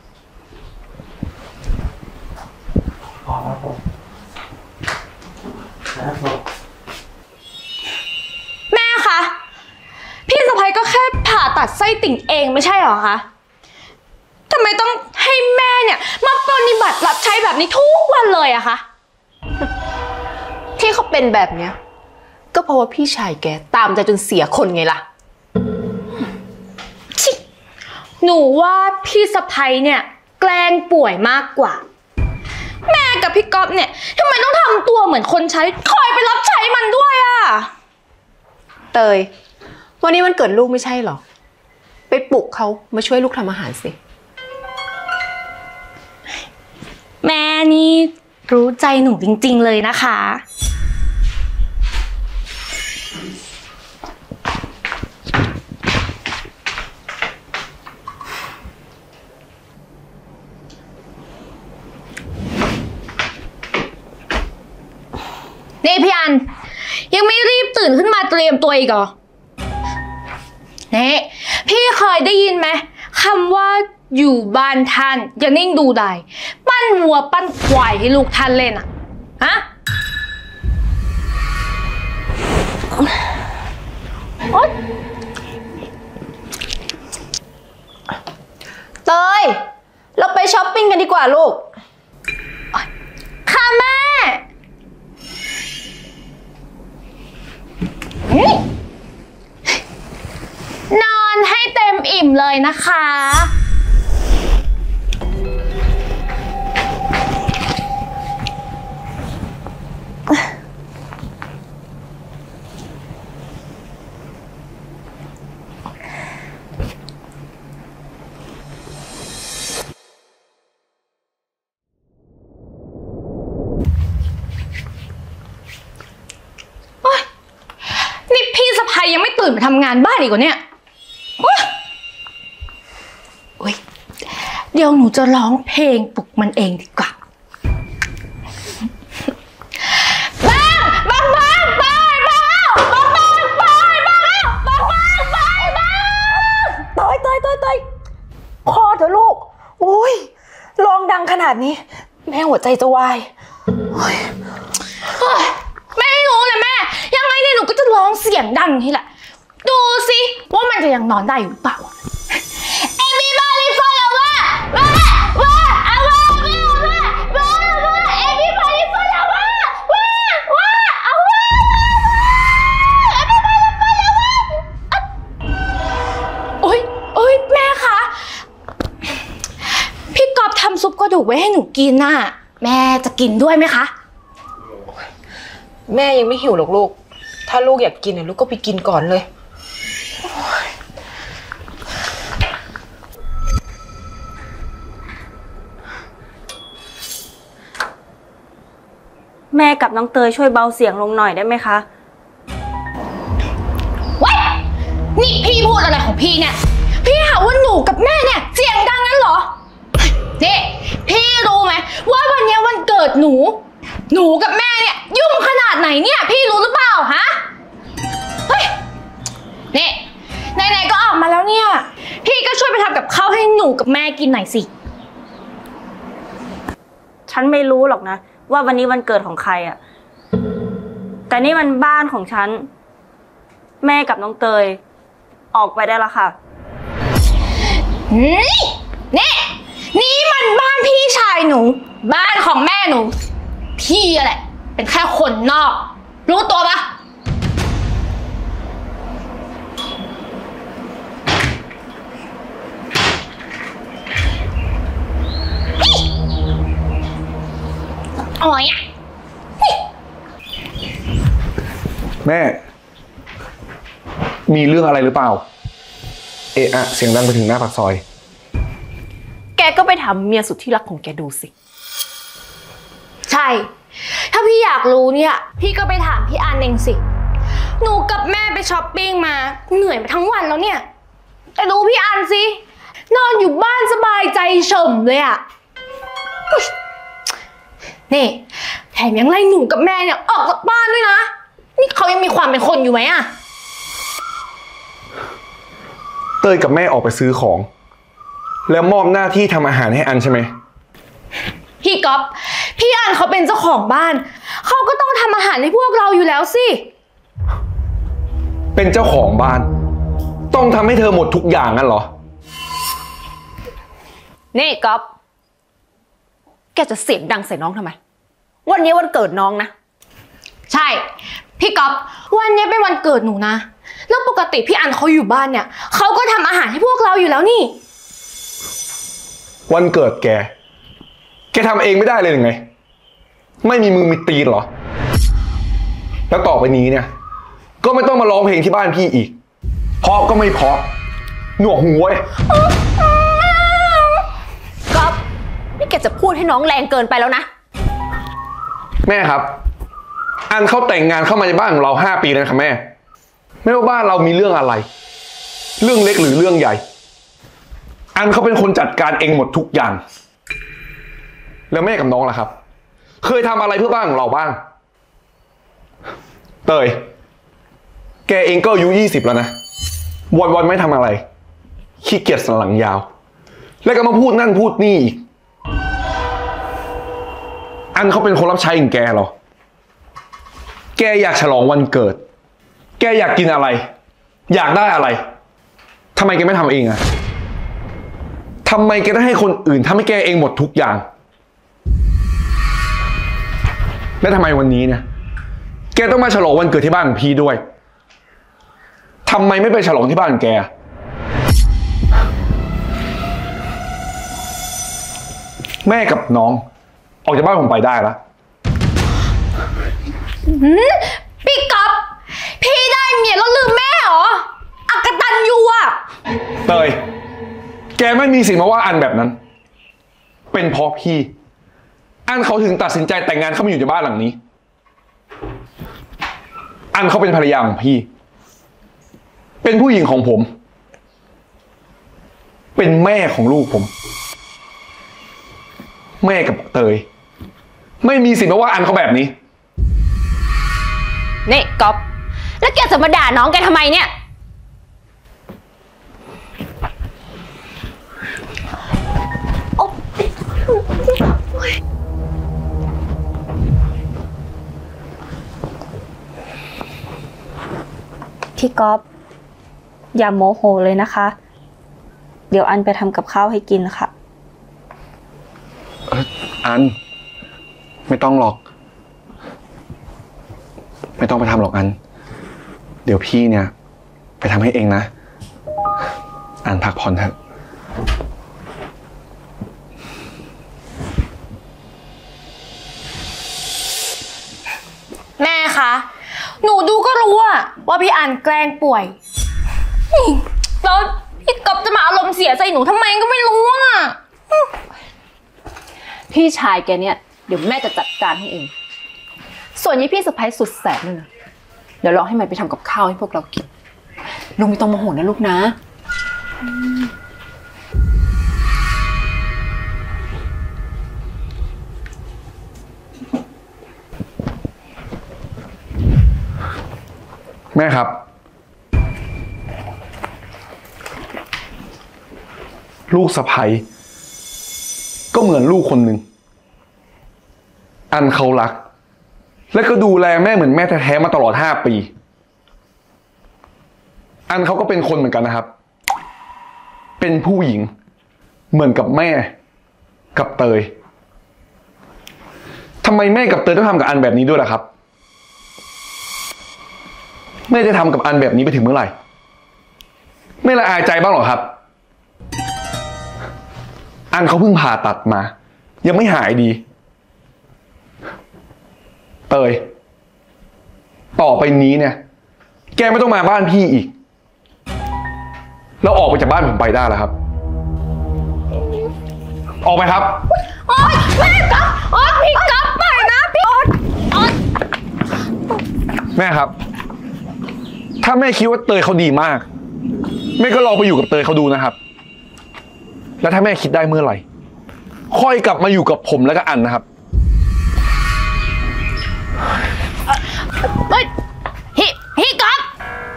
แม่คะพี่สะใภ้ก็แค่ผ่าตัดไส้ติ่งเองไม่ใช่หรอคะทำไมต้องให้แม่เนี่ยมาปฏิบัติรับใช้แบบนี้ทุกวันเลยอะคะที่เขาเป็นแบบเนี้ยก็เพราะว่าพี่ชายแกตามใจจนเสียคนไงล่ะหนูว่าพี่สะใภ้เนี่ยแกล้งป่วยมากกว่าแม่กับพี่ก๊อฟเนี่ยทำไมต้องทำตัวเหมือนคนใช้คอยไปรับใช้มันด้วยอะเตยวันนี้มันเกิดลูกไม่ใช่หรอไปปลุกเขามาช่วยลูกทำอาหารสิแม่นี่รู้ใจหนูจริงๆเลยนะคะนี่พี่ไออันยังไม่รีบตื่นขึ้นมาเตรียมตัวอีกเหรอนี่พี่เคยได้ยินไหมคำว่าอยู่บ้านท่านอย่านิ่งดูได้ปั้นวัวปั้นควายให้ลูกท่านเล่นอะฮะเตยเราไปช้อปปิ้งกันดีกว่าลูกค่ะแม่นอนให้เต็มอิ่มเลยนะคะนี่พี่สะใภ้ยังไม่ตื่นมาทำงานบ้านอีกเหรอเนี่ยโอ๊ยเดี๋ยวหนูจะร้องเพลงปลุกมันเองดีกว่าพอเถอะลูกโอ้ยร้องดังขนาดนี้แม่หัวใจจะวายแม่ไม่รู้เลยแม่ยังไงเนี่ยหนูก็จะร้องเสียงดังนี่แหละดูสิว่ามันจะยังนอนได้อยู่หรือเปล่า Everybody follow ว่า Everybody follow โอ๊ยแม่คะพี่กอบทำซุปกระดูกไว้ให้หนูกินน่ะแม่จะกินด้วยไหมคะแม่ยังไม่หิวหรอกลูกถ้าลูกอยากกินเนี่ยลูกก็ไปกินก่อนเลยแม่กับน้องเตยช่วยเบาเสียงลงหน่อยได้ไหมคะว้ายนี่พี่พูดอะไรของพี่เนี่ยพี่หาว่าหนูกับแม่เนี่ยเสียงดังงั้นเหรอนี่พี่รู้ไหมว่าวันนี้วันเกิดหนูกับแม่เนี่ยยุ่งขนาดไหนเนี่ยพี่รู้หรือเปล่าฮะเฮ้ยนี่ไหนๆก็ออกมาแล้วเนี่ยพี่ก็ช่วยไปทำกับข้าวให้หนูกับแม่กินหน่อยสิฉันไม่รู้หรอกนะว่าวันนี้วันเกิดของใครอะแต่นี่มันบ้านของฉันแม่กับน้องเตยออกไปได้แล้วค่ะนี่มันบ้านพี่ชายหนูบ้านของแม่หนูพี่อะไรเป็นแค่คนนอกรู้ตัวปะอ๋อยอะแม่มีเรื่องอะไรหรือเปล่าเอะอะเสียงดังไปถึงหน้าปากซอยแกก็ไปถามเมียสุดที่รักของแกดูสิใช่ถ้าพี่อยากรู้เนี่ยพี่ก็ไปถามพี่อันเองสิหนูกับแม่ไปช้อปปิ้งมาเหนื่อยมาทั้งวันแล้วเนี่ยแต่ดูพี่อันสินอนอยู่บ้านสบายใจเฉมเลยอะนี่แถมยังไล่หนูกับแม่เนี่ยออกจากบ้านด้วยนะนี่เขายังมีความเป็นคนอยู่ไหมอะเต้ยกับแม่ออกไปซื้อของแล้วมอบหน้าที่ทำอาหารให้อันใช่ไหมพี่ก๊อฟพี่อันเขาเป็นเจ้าของบ้านเขาก็ต้องทำอาหารให้พวกเราอยู่แล้วสิเป็นเจ้าของบ้านต้องทำให้เธอหมดทุกอย่างงั้นเหรอนี่ก๊อฟแกจะเสียงดังใส่น้องทำไมวันนี้วันเกิดน้องนะใช่พี่ก๊อฟวันนี้เป็นวันเกิดหนูนะแล้วปกติพี่อันเขาอยู่บ้านเนี่ยเขาก็ทำอาหารให้พวกเราอยู่แล้วนี่วันเกิดแกทำเองไม่ได้เลยหรือไงไม่มีมือมีตีนเหรอแล้วต่อไปนี้เนี่ยก็ไม่ต้องมาร้องเพลงที่บ้านพี่อีกเพราะก็ไม่เพราะหนวกหูเว้ยก๊อฟนี่แกจะพูดให้น้องแรงเกินไปแล้วนะแม่ครับอันเขาแต่งงานเข้ามาในบ้านของเรา5 ปีแล้วครับแม่ไม่ว่าบ้านเรามีเรื่องอะไรเรื่องเล็กหรือเรื่องใหญ่อันเขาเป็นคนจัดการเองหมดทุกอย่างแล้วแม่กับน้องล่ะครับเคยทำอะไรเพื่อบ้านของเราบ้างเตยแกเองก็อายุ20แล้วนะวันไม่ทำอะไรขี้เกียจสันหลังยาวแล้วก็มาพูดนั่นพูดนี่อีกอันเขาเป็นคนรับใช้ของแกเหรอแกอยากฉลองวันเกิดแกอยากกินอะไรอยากได้อะไรทำไมแกไม่ทำเองอะทำไมแกต้องให้คนอื่นทำให้แกเองหมดทุกอย่างและทำไมวันนี้เนี่ยแกต้องมาฉลองวันเกิดที่บ้านของพี่ด้วยทำไมไม่ไปฉลองที่บ้านของแกแม่กับน้องออกจากบ้านผมไปได้แล้วพี่ก๊อฟพี่ได้เมียแล้วลืมแม่เหรออักตันยูอ่ะเตยแกไม่มีสิทธิ์มาว่าอันแบบนั้นเป็นเพราะพี่อันเขาถึงตัดสินใจแต่งงานเข้ามาอยู่ในบ้านหลังนี้อันเขาเป็นภรรยาของพี่เป็นผู้หญิงของผมเป็นแม่ของลูกผมแม่กับเตยไม่มีสิทธิ์มาว่าอันเขาแบบนี้นี่ก๊อฟแล้วแกจะมาด่าน้องแกทำไมเนี่ยพี่ก๊อฟอย่าโมโหเลยนะคะเดี๋ยวอันไปทำกับข้าวให้กินค่ะอันไม่ต้องหรอกไม่ต้องไปทำหรอกอันเดี๋ยวพี่เนี่ยไปทำให้เองนะอันพักผ่อนเถอะแม่คะหนูดูก็รู้ว่าพี่อันแกล้งป่วยแล้วพี่ก๊อฟจะมาอารมณ์เสียใส่หนูทำไมก็ไม่รู้อ่ะพี่ชายแกเนี่ยเดี๋ยวแม่จะจัดการให้เองส่วนยี่พี่สะใภ้สุดแสบนั่นนะเดี๋ยวลองให้มันไปทำกับข้าวให้พวกเรากินลุงไม่ต้องโมโหนะลูกนะแม่ครับลูกสะใภ้ก็เหมือนลูกคนหนึ่งอันเขารักและก็ดูแลแม่เหมือนแม่แท้ๆมาตลอด5 ปีอันเขาก็เป็นคนเหมือนกันนะครับเป็นผู้หญิงเหมือนกับแม่กับเตยทำไมแม่กับเตยต้องทำกับอันแบบนี้ด้วยล่ะครับแม่จะทำกับอันแบบนี้ไปถึงเมื่อไหร่ไม่ละอายใจบ้างหรอครับอันเขาเพิ่งผ่าตัดมายังไม่หายดีเตยต่อไปนี้เนี่ยแกไม่ต้องมาบ้านพี่อีกแล้วออกไปจากบ้านผมไปได้แล้วครับออกไปครับโอ๊ยแม่ก๊อฟโอ๊ยพี่ก๊อฟไปนะพี่โอ๊ยแม่ครับถ้าแม่คิดว่าเตยเขาดีมากแม่ก็ลองไปอยู่กับเตยเขาดูนะครับแล้วถ้าแม่คิดได้เมื่อไหร่ค่อยกลับมาอยู่กับผมแล้วก็อันนะครับเฮ้ยพี่ก๊อฟ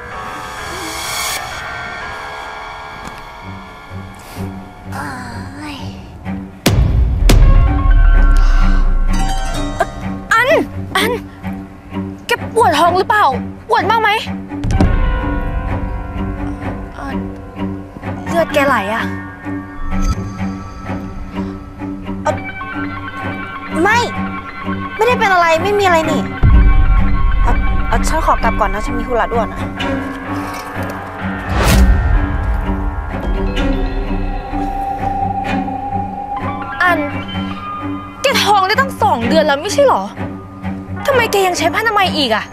อันแกปวดท้องหรือเปล่าปวดมากไหมเลือดแกไหลอ่ะไม่ได้เป็นอะไรไม่มีอะไรนี่ฉันขอกลับก่อนนะฉันมีธุระด่วนนะอันแกท้องได้ตั้ง2 เดือนแล้วไม่ใช่หรอทำไมแกยังใช้ผ้าอนามัยอีกอ่ะ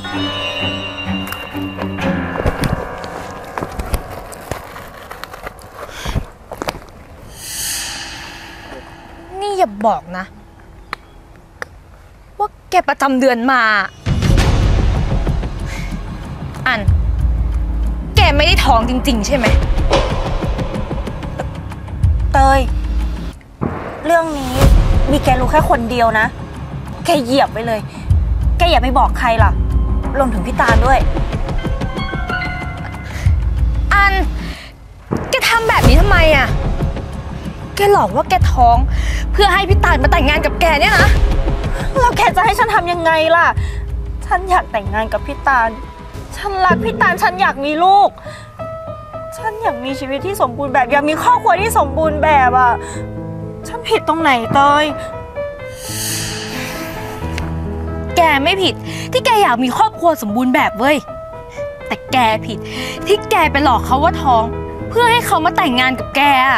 นี่อย่าบอกนะว่าแกประจำเดือนมาอันแกไม่ได้ท้องจริงๆใช่ไหมเตยเรื่องนี้มีแกรู้แค่คนเดียวนะแกเหยียบไปเลยแกอย่าไปบอกใครล่ะรวมถึงพี่ตาลด้วยอัน แกทำแบบนี้ทำไมอะแกหลอกว่าแกท้องเพื่อให้พี่ตาลมาแต่งงานกับแกเนี่ยนะแล้วแกจะให้ฉันทำยังไงล่ะ ฉันอยากแต่งงานกับพี่ตาล ฉันรักพี่ตาล ฉันอยากมีลูก ฉันอยากมีชีวิตที่สมบูรณ์แบบ อยากมีครอบครัวที่สมบูรณ์แบบอ่ะ ฉันผิดตรงไหนเตยแกไม่ผิดที่แกอยากมีครอบครัวสมบูรณ์แบบเว้ย แต่แกผิดที่แกไปหลอกเขาว่าท้อง เพื่อให้เขามาแต่งงานกับแกอะ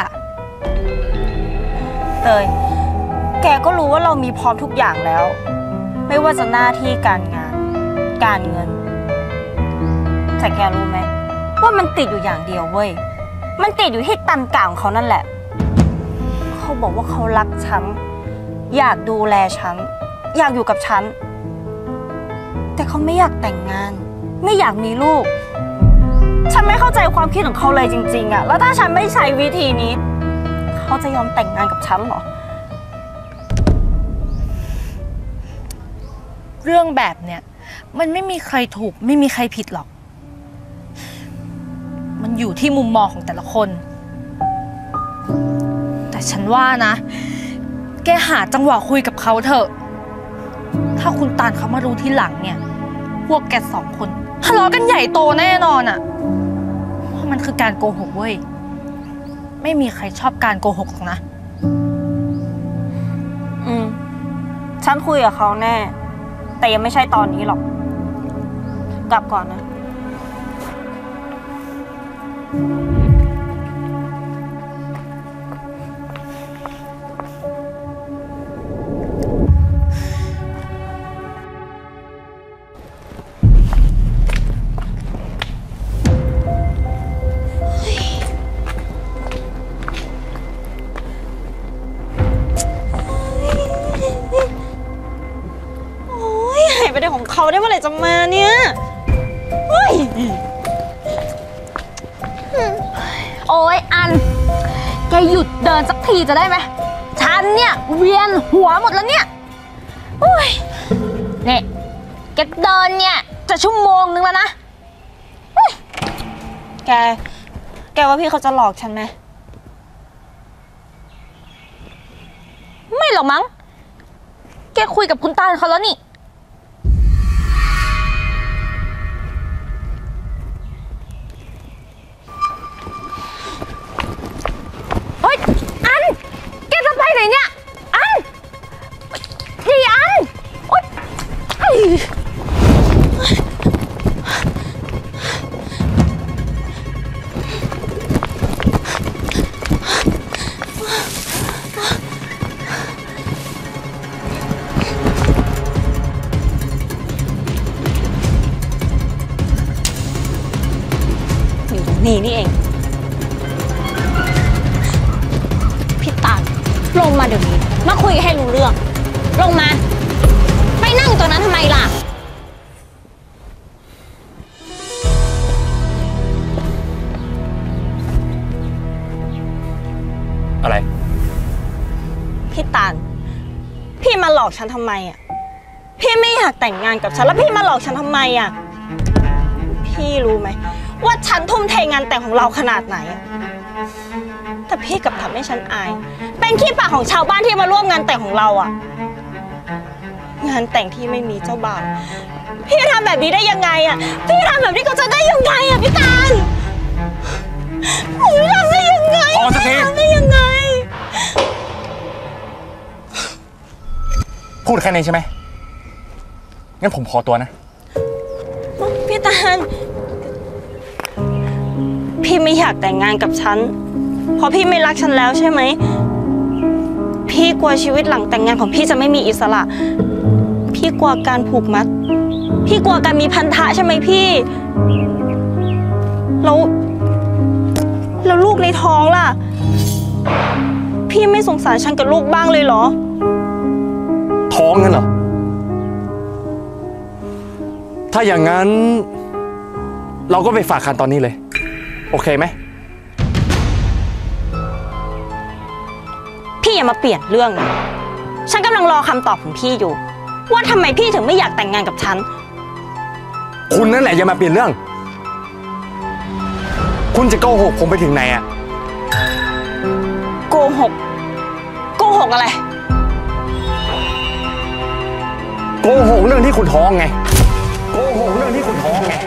เตย แกก็รู้ว่าเรามีพร้อมทุกอย่างแล้ว ไม่ว่าจะหน้าที่การงาน การเงิน แต่แกรู้ไหมว่ามันติดอยู่อย่างเดียวเว้ย มันติดอยู่ที่ตันกลางของเขานั่นแหละ เขาบอกว่าเขารักฉัน อยากดูแลฉัน อยากอยู่กับฉัน แต่เขาไม่อยากแต่งงาน ไม่อยากมีลูก ฉันไม่เข้าใจความคิดของเขาเลยจริงๆอะแล้วถ้าฉันไม่ใช้วิธีนี้ เขาจะยอมแต่งงานกับฉันเหรอเรื่องแบบเนี้ยมันไม่มีใครถูกไม่มีใครผิดหรอก มันอยู่ที่มุมมองของแต่ละคน แต่ฉันว่านะ แกหาจังหวะคุยกับเขาเถอะ ถ้าคุณตาลเขามารู้ทีหลังเนี่ย พวกแกสองคนทะเลาะกันใหญ่โตแน่นอนอะเพราะมันคือการโกหกเว้ย ไม่มีใครชอบการโกหกหรอกนะฉันคุยกับเขาแน่ แต่ยังไม่ใช่ตอนนี้หรอก กลับก่อนนะ หายไปได้ของเขาได้เมื่อไหร่จะมาเนี่ยเฮ้ยโอ้ยอัน แกหยุดเดินสักทีจะได้ไหม ฉันเนี่ยเวียนหัวหมดแล้วเนี่ยเนี่ยแกเดินเนี่ยจะชั่วโมงนึงแล้วนะแกว่าพี่เขาจะหลอกฉันไหมไม่หรอกมั้ง แกคุยกับคุณตาลเขาแล้วนี่ เฮ้ย อัน แกจะไปไหนเนี่ย อันนี่อัน โอ๊ยอยู่ตรงนี้นี่เอง พี่ตาลลงมาเดี๋ยวนี้ มาคุยให้รู้เรื่อง ลงมา ไปนั่งตรงนั้นทำไมล่ะอะไรพี่ตาล พี่มาหลอกฉันทำไมอ่ะ พี่ไม่อยากแต่งงานกับฉันแล้วพี่มาหลอกฉันทำไมอ่ะ พี่รู้ไหมว่าฉันทุ่มเทงานแต่งของเราขนาดไหนอะแต่พี่กลับทำให้ฉันอาย เป็นขี้ปากของชาวบ้านที่มาร่วมงานแต่งของเราอ่ะ งานแต่งที่ไม่มีเจ้าบ่าว พี่ทำแบบนี้ได้ยังไงอ่ะ พี่ทำแบบนี้กับฉันได้ยังไงอ่ะพี่ตาลพี่ทำได้ยังไงพอสักทีทำได้ยังไงพูดแค่นี้ใช่ไหม งั้นผมขอตัวนะพี่ตาล พี่ไม่อยากแต่งงานกับฉัน เพราะพี่ไม่รักฉันแล้วใช่ไหม พี่กลัวชีวิตหลังแต่งงานของพี่จะไม่มีอิสระ พี่กลัวการผูกมัด พี่กลัวการมีพันธะใช่ไหมพี่ แล้วลูกในท้องล่ะ พี่ไม่สงสารฉันกับลูกบ้างเลยเหรอท้องงั้นเหรอ ถ้าอย่างนั้น เราก็ไปฝากคันตอนนี้เลย โอเคไหมพี่อย่ามาเปลี่ยนเรื่องนะ ฉันกำลังรอคำตอบของพี่อยู่ ว่าทำไมพี่ถึงไม่อยากแต่งงานกับฉันคุณนั่นแหละอย่ามาเปลี่ยนเรื่อง คุณจะโกหกผมไปถึงไหนอะโกหก โกหกอะไรโกหกเรื่องที่คุณท้องไง โกหกเรื่องที่คุณท้องไง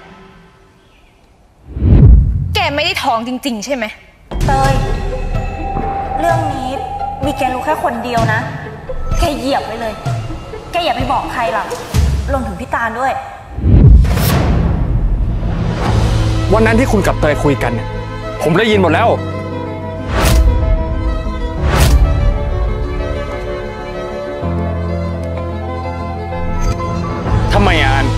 แกไม่ได้ท้องจริงๆใช่ไหมเตย เรื่องนี้มีแกรู้แค่คนเดียวนะ แกเหยียบไว้เลย แกอย่าไปบอกใครล่ะรวมถึงพี่ตาลด้วยวันนั้นที่คุณกับเตยคุยกันเนี่ยผมได้ยินหมดแล้วทำไมอ่ะอัน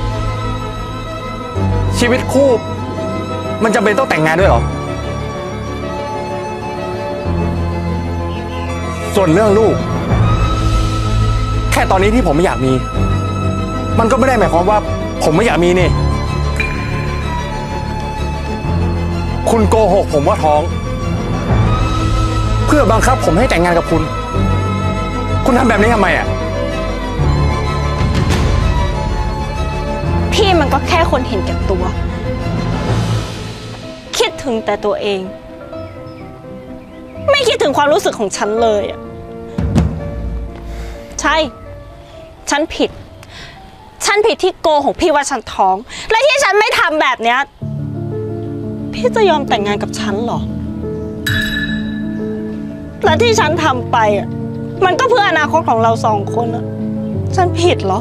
ชีวิตคู่มันจำเป็นต้องแต่งงานด้วยเหรอส่วนเรื่องลูกแค่ตอนนี้ที่ผมไม่อยากมีมันก็ไม่ได้หมายความว่าผมไม่อยากมีนี่คุณโกหกผมว่าท้องเพื่อบังคับผมให้แต่งงานกับคุณคุณทำแบบนี้ทำไมอ่ะพี่มันก็แค่คนเห็นแก่ตัว คิดถึงแต่ตัวเอง ไม่คิดถึงความรู้สึกของฉันเลยอ่ะใช่ฉันผิดที่โกหกพี่ว่าฉันท้อง และที่ฉันไม่ทำแบบเนี้ยพี่จะยอมแต่งงานกับฉันเหรอและที่ฉันทำไปอ่ะมันก็เพื่ออนาคตของเราสองคนอ่ะฉันผิดเหรอ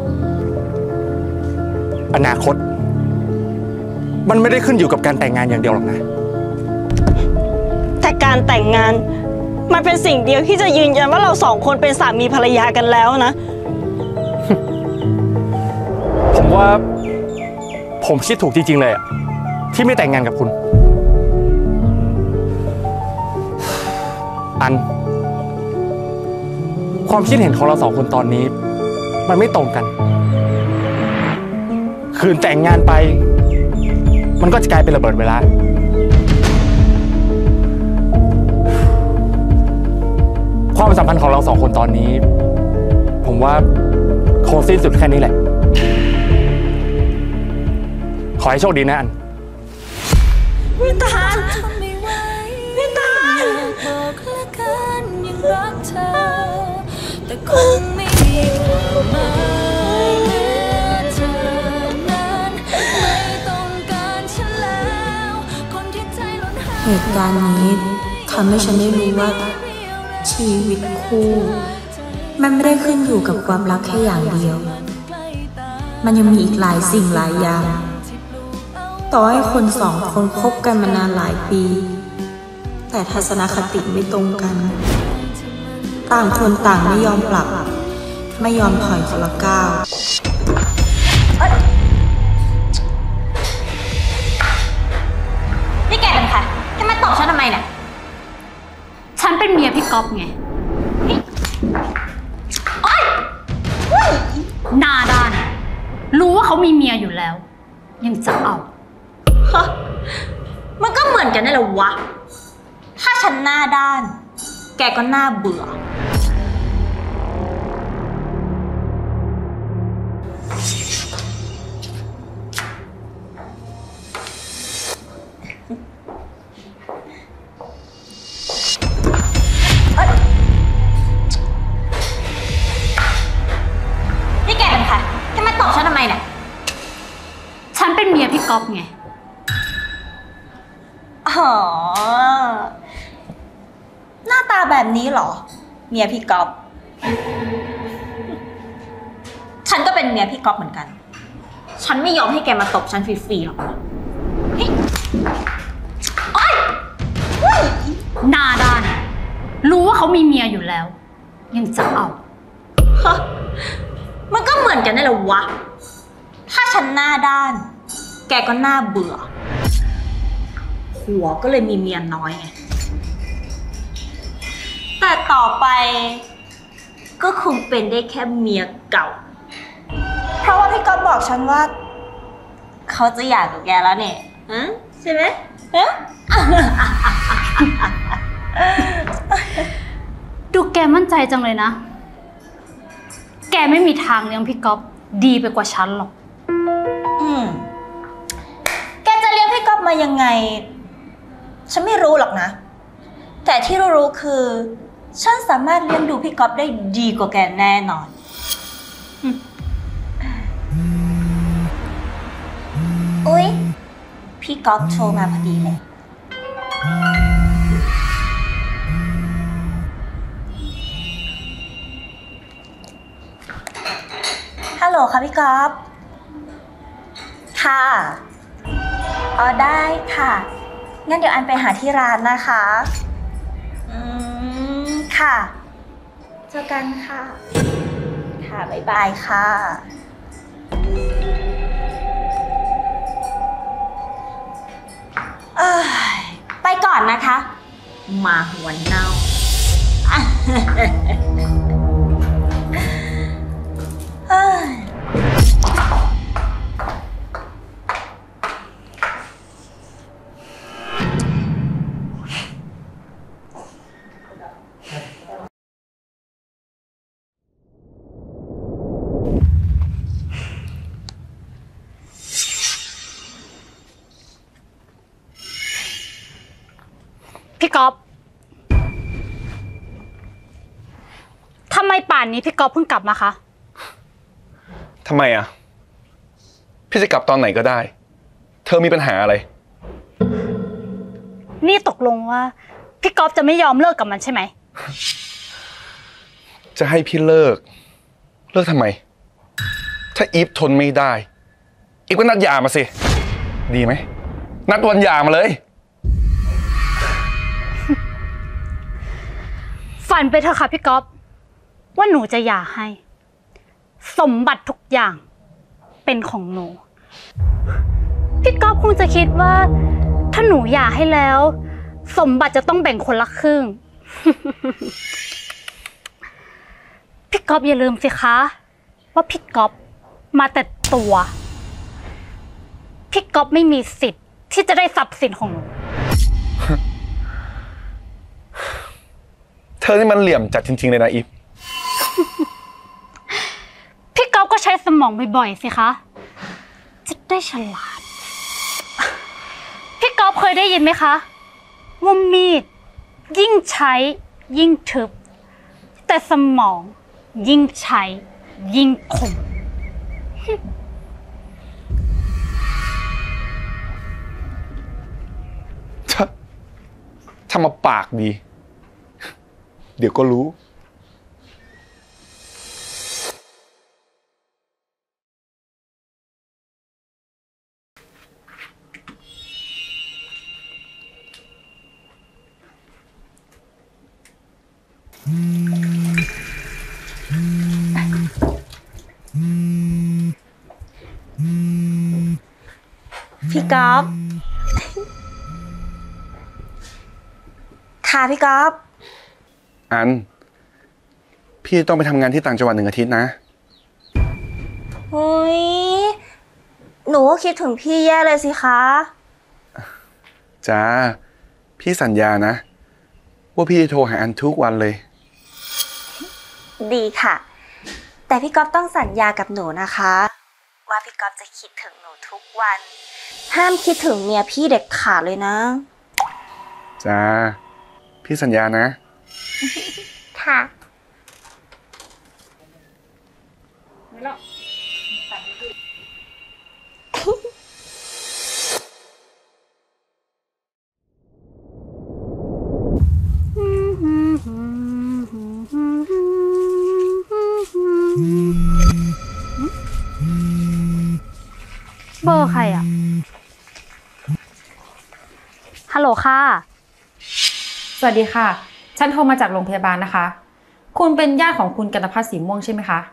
อนาคตมันไม่ได้ขึ้นอยู่กับการแต่งงานอย่างเดียวหรอกนะแต่การแต่งงานมันเป็นสิ่งเดียวที่จะยืนยันว่าเราสองคนเป็นสามีภรรยากันแล้วนะผมว่าผมคิดถูกจริงๆเลยอะที่ไม่แต่งงานกับคุณอันความคิดเห็นของเราสองคนตอนนี้มันไม่ตรงกันคืนแต่งงานไปมันก็จะกลายเป็นระเบิดเวลาความสัมพันธ์ของเราสองคนตอนนี้ผมว่าคงสิ้นสุดแค่นี้แหละขอให้โชคดีนะอันพี่ตาลพี่ตาลแต่คงไม่ดีเหมือนเธอนั้นไม่ต้องการฉันแล้วคนที่ใจล้นหาเหตุการณ์นี้ทำให้ฉันได้รู้ว่าชีวิตคู่มันไม่ได้ขึ้นอยู่กับความรักแค่อย่างเดียวมันยังมีอีกหลายสิ่งหลายอย่างต่อให้คนสองคนคบกันมานานหลายปีแต่ทัศนคติไม่ตรงกันต่างคนต่างไม่ยอมปรับไม่ยอมถอยคนละก้าวนี่แกเป็นใครจะมาตบฉันทำไมเนี่ยฉันเป็นเมียพี่ก๊อฟไงหน้าด้านรู้ว่าเขามีเมียอยู่แล้วยังจะเอามันก็เหมือนกันนั่นแหละวะถ้าฉันหน้าด้านแกก็หน้าเบื่อนี่แกเป็นใครจะมาตบฉันทำไมเนี่ยฉันเป็นเมียพี่ก๊อฟไงอ๋อหน้าตาแบบนี้เหรอเมียพี่ก๊อฟฉันก็เป็นเมียพี่ก๊อฟเหมือนกันฉันไม่ยอมให้แกมาตบฉันฟรีๆหรอกหน้าด้านรู้ว่าเขามีเมียอยู่แล้วยังจะเอามันก็เหมือนกันนั่นแหละวะถ้าฉันหน้าด้านแกก็หน้าเบื่อผัวก็เลยมีเมียน้อยไงแต่ต่อไปก็คงเป็นได้แค่เมียเก่าเพราะว่าพี่ก๊อฟบอกฉันว่าเขาจะหย่ากับแกแล้วเนี่ยใช่ไหมดูแกมั่นใจจังเลยนะแกไม่มีทางเลี้ยงพี่ก๊อฟดีไปกว่าฉันหรอกแกจะเลี้ยงพี่ก๊อฟมายังไง ฉันไม่รู้หรอกนะ แต่ที่รู้ๆคือ ฉันสามารถเลี้ยงดูพี่ก๊อฟได้ดีกว่าแกแน่นอนอุ๊ย พี่ก๊อฟโทรมาพอดีเลยฮัลโหลค่ะพี่ก๊อฟค่ะอ๋อได้ค่ะ งั้นเดี๋ยวอันไปหาที่ร้านนะคะค่ะเจอกันค่ะ ค่ะบ๊ายบายค่ะไปก่อนนะคะ มาหัวเน่าพี่ก๊อฟทำไมป่านนี้พี่ก๊อฟเพิ่งกลับมาคะทำไมอ่ะ พี่จะกลับตอนไหนก็ได้ เธอมีปัญหาอะไรนี่ตกลงว่าพี่ก๊อฟจะไม่ยอมเลิกกับมันใช่ไหมจะให้พี่เลิกทำไม ถ้าอีฟทนไม่ได้ อีฟก็นัดหย่ามาสิ ดีไหม นัดวันหย่ามาเลยฝันไปเถอะค่ะพี่ก๊อฟว่าหนูจะหย่าให้ สมบัติทุกอย่างเป็นของหนูพี่ก๊อฟคงจะคิดว่าถ้าหนูหย่าให้แล้ว สมบัติจะต้องแบ่งคนละครึ่ง พี่ก๊อฟอย่าลืมสิคะว่าพี่ก๊อฟมาแต่ตัวพี่ก๊อฟไม่มีสิทธิ์ที่จะได้ทรัพย์สินของหนูเธอนี่มันเหลี่ยมจัดจริงๆเลยนะอีฟพี่ก๊อฟก็ใช้สมองบ่อยๆสิคะจะได้ฉลาดพี่ก๊อฟเคยได้ยินไหมคะว่ามีดยิ่งใช้ยิ่งทึบแต่สมองยิ่งใช้ยิ่งคมถ้ามาปากดี เดี๋ยวก็รู้พี่ก๊อฟค่ะพี่ก๊อฟอัน พี่ต้องไปทำงานที่ต่างจังหวัด1 อาทิตย์นะเฮ้ยหนูก็คิดถึงพี่แย่เลยสิคะจ้า พี่สัญญานะ ว่าพี่จะโทรหาอันทุกวันเลยดีค่ะ แต่พี่ก๊อฟต้องสัญญากับหนูนะคะ ว่าพี่ก๊อฟจะคิดถึงหนูทุกวัน ห้ามคิดถึงเมียพี่เด็ดขาดเลยนะจ้า พี่สัญญานะค่ะเบอร์ใครอ่ะ ฮัลโหลค่ะสวัสดีค่ะ ฉันโทรมาจากโรงพยาบาลนะคะ คุณเป็นญาติของคุณกันตภัสสีม่วงใช่ไหมคะ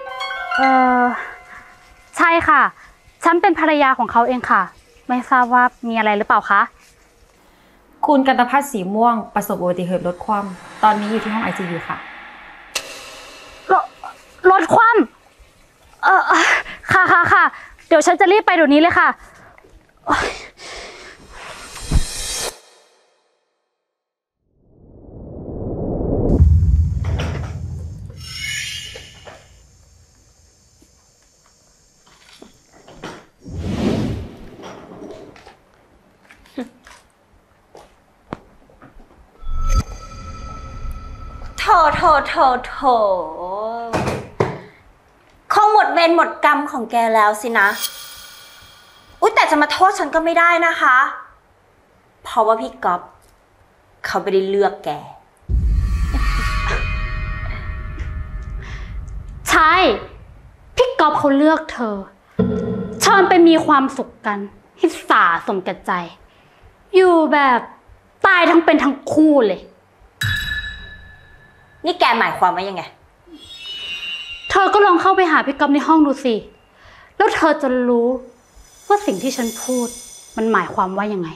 ใช่ค่ะ ฉันเป็นภรรยาของเขาเองค่ะ ไม่ทราบว่ามีอะไรหรือเปล่าคะคุณกันตภัสสีม่วงประสบอุบัติเหตุรถคว่ำตอนนี้อยู่ที่ห้อง ICU ค่ะรถคว่ำค่ะ เดี๋ยวฉันจะรีบไปเดี๋ยวนี้เลยค่ะพโถคงหมดเวรหมดกรรมของแกแล้วสินะอุ๊ยแต่จะมาโทษฉันก็ไม่ได้นะคะเพราะว่าพี่ก๊อฟเขาไม่ได้เลือกแกใช่พี่ก๊อฟเขาเลือกเธอชวนไปมีความสุขกันให้สาสมแก่ใจอยู่แบบตายทั้งเป็นทั้งคู่เลยนี่แกหมายความว่ายังไงเธอก็ลองเข้าไปหาพี่ก๊อฟในห้องดูสิแล้วเธอจะรู้ว่าสิ่งที่ฉันพูดมันหมายความว่ายังไง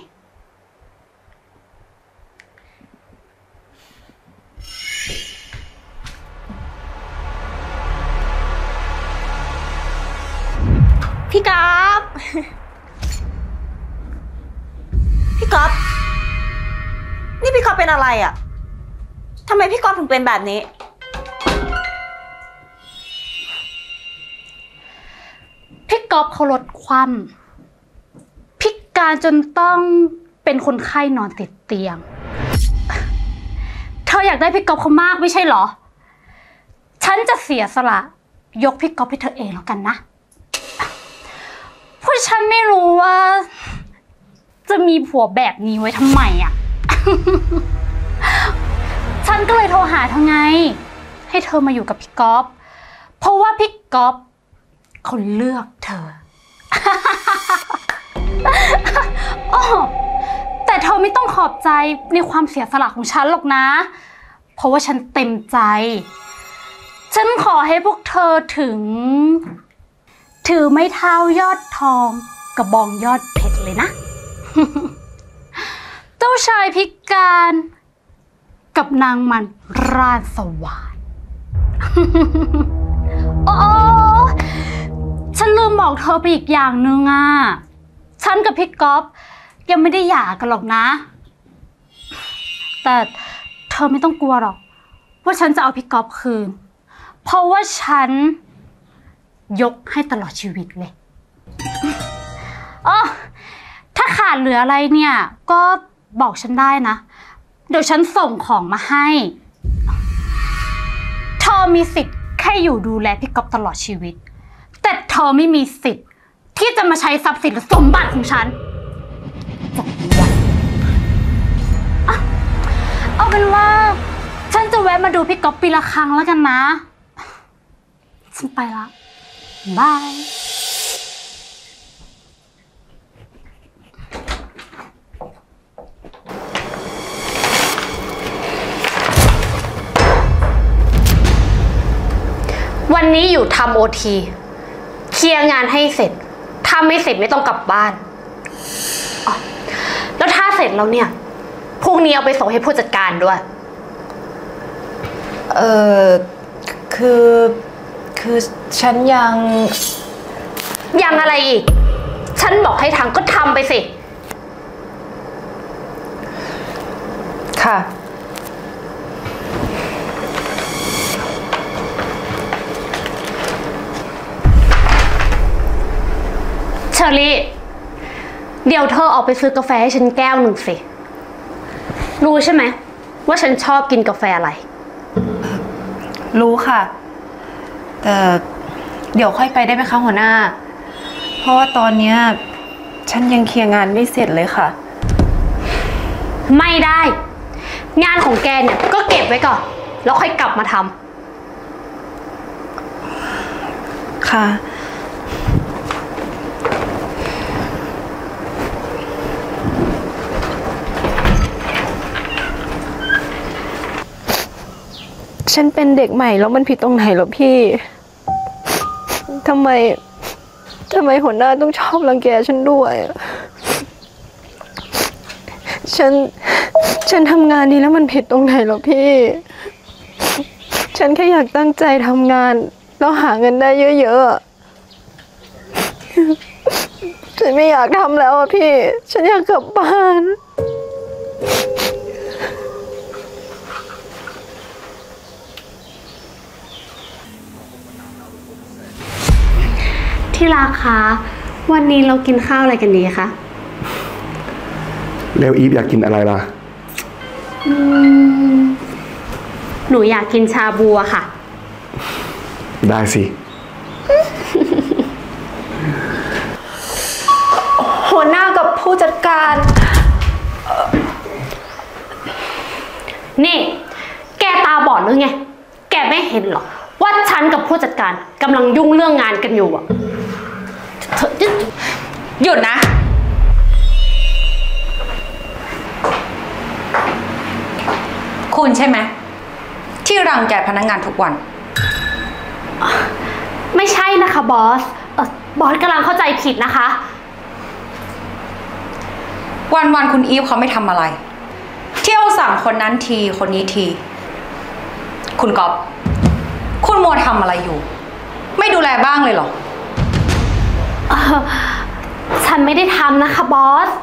พี่ก๊อฟนี่พี่ก๊อฟเป็นอะไรอ่ะทำไมพี่ก๊อฟถึงเป็นแบบนี้พี่ก๊อฟเขาลดความพิการจนต้องเป็นคนไข้นอนติดเตียงเธออยากได้พี่ก๊อฟเขามากไม่ใช่เหรอฉันจะเสียสละยกพี่ก๊อฟให้เธอเองแล้วกันนะเพราะฉันไม่รู้ว่าจะมีผัวแบบนี้ไว้ทำไมอ่ะ ฉันก็เลยโทรหาเธอไงให้เธอมาอยู่กับพี่ก๊อฟเพราะว่าพี่ก๊อฟเขาเลือกเธอ โอ้แต่เธอไม่ต้องขอบใจในความเสียสละของฉันหรอกนะเพราะว่าฉันเต็มใจฉันขอให้พวกเธอถือไม้เท้ายอดทองกระบองยอดเพชรเลยนะ เจ้าชายพิการกับนางมันราชสวาท โอ้ฉันลืมบอกเธอไปอีกอย่างหนึ่งอ่ะฉันกับพี่ก๊อฟยังไม่ได้หย่ากันหรอกนะแต่เธอไม่ต้องกลัวหรอกว่าฉันจะเอาพี่ก๊อฟคืนเพราะว่าฉันยกให้ตลอดชีวิตเลยอ๋อถ้าขาดเหลืออะไรเนี่ยก็บอกฉันได้นะเดี๋ยวฉันส่งของมาให้เธอมีสิทธิ์แค่อยู่ดูแลพี่ก๊อฟตลอดชีวิตแต่เธอไม่มีสิทธิ์ที่จะมาใช้ทรัพย์สินและสมบัติของฉันจำไว้เอาเป็นว่าฉันจะแวะมาดูพี่ก๊อฟปีละครั้งแล้วกันนะฉันไปละบายวันนี้อยู่ทำOTเคลียร์งานให้เสร็จถ้าไม่เสร็จไม่ต้องกลับบ้านอ๋อแล้วถ้าเสร็จแล้วเนี่ยพรุ่งนี้เอาไปส่งให้ผู้จัดการด้วยคือฉันยังอะไรอีกฉันบอกให้ทำก็ทำไปสิค่ะเชอรี่เดี๋ยวเธอออกไปซื้อกาแฟให้ฉันแก้วหนึ่งสิรู้ใช่ไหมว่าฉันชอบกินกาแฟอะไรรู้ค่ะแต่เดี๋ยวค่อยไปได้ไหมคะหัวหน้าเพราะว่าตอนเนี้ยฉันยังเคลียร์งานไม่เสร็จเลยค่ะไม่ได้งานของแกเนี่ยก็เก็บไว้ก่อนแล้วค่อยกลับมาทำค่ะฉันเป็นเด็กใหม่แล้วมันผิดตรงไหนเหรอพี่ทำไมหัวหน้าต้องชอบรังแกฉันด้วยฉันทำงานนี้แล้วมันผิดตรงไหนเหรอพี่ฉันแค่อยากตั้งใจทำงานแล้วหาเงินได้เยอะๆฉันไม่อยากทำแล้วอะพี่ฉันอยากกลับบ้านที่รักคะวันนี้เรากินข้าวอะไรกันดีคะแล้วอีฟอยากกินอะไรล่ะหนูอยากกินชาบูอะค่ะได้สิหัวหน้ากับผู้จัดการนี่ แกตาบอดหรือไง แกไม่เห็นหรอว่าฉันกับผู้จัดการกำลังยุ่งเรื่องงานกันอยู่อะหยุดนะคุณใช่ไหมที่รังแกพนักงานทุกวันไม่ใช่นะคะบอสบอสกำลังเข้าใจผิดนะคะวันคุณอีฟเขาไม่ทำอะไร เที่ยวสั่งคนนั้นทีคนนี้ที คุณก๊อฟคุณมัวทำอะไรอยู่ ไม่ดูแลบ้างเลยเหรอฉันไม่ได้ทำนะคะบอส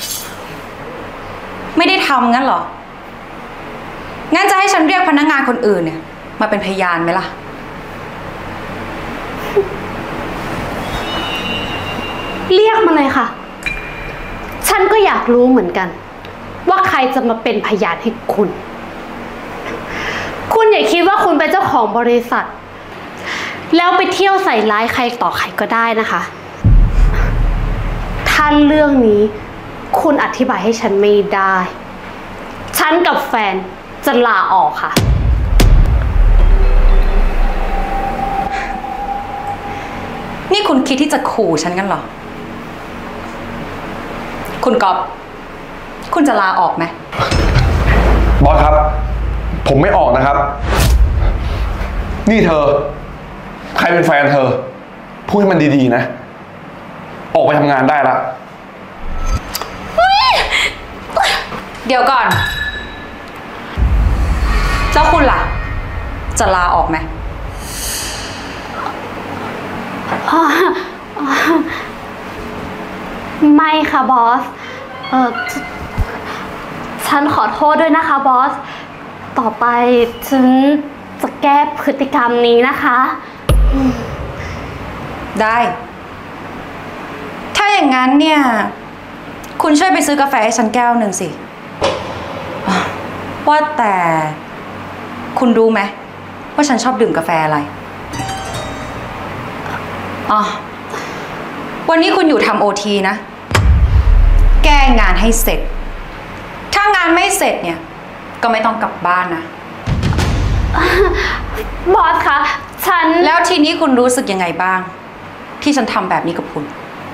ไม่ได้ทำงั้นเหรอ งั้นจะให้ฉันเรียกพนักงานคนอื่นเนี่ยมาเป็นพยานไหมล่ะเรียกมาเลยค่ะ ฉันก็อยากรู้เหมือนกัน ว่าใครจะมาเป็นพยานให้คุณ คุณอย่าคิดว่าคุณเป็นเจ้าของบริษัท แล้วไปเที่ยวใส่ร้ายใครต่อใครก็ได้นะคะ ถ้าเรื่องนี้คุณอธิบายให้ฉันไม่ได้ ฉันกับแฟนจะลาออกค่ะนี่คุณคิดที่จะขู่ฉันกันเหรอ คุณก๊อฟคุณจะลาออกไหมบอสครับ ผมไม่ออกนะครับ นี่เธอ ใครเป็นแฟนเธอ พูดให้มันดีๆนะ ออกไปทำงานได้ละเดี๋ยวก่อน เจ้าคุณล่ะ จะลาออกไหมไม่ค่ะบอส ฉันขอโทษด้วยนะคะบอส ต่อไปฉันจะแก้พฤติกรรมนี้นะคะได้ ถ้าอย่างนั้นเนี่ย คุณช่วยไปซื้อกาแฟให้ฉันแก้วหนึ่งสิ ว่าแต่คุณรู้ไหมว่าฉันชอบดื่มกาแฟอะไร อ๋อ วันนี้คุณอยู่ทำโอทีนะ แก้งานให้เสร็จ ถ้างานไม่เสร็จเนี่ย ก็ไม่ต้องกลับบ้านนะบอสคะ ฉันแล้วทีนี้คุณรู้สึกยังไงบ้าง ที่ฉันทำแบบนี้กับคุณ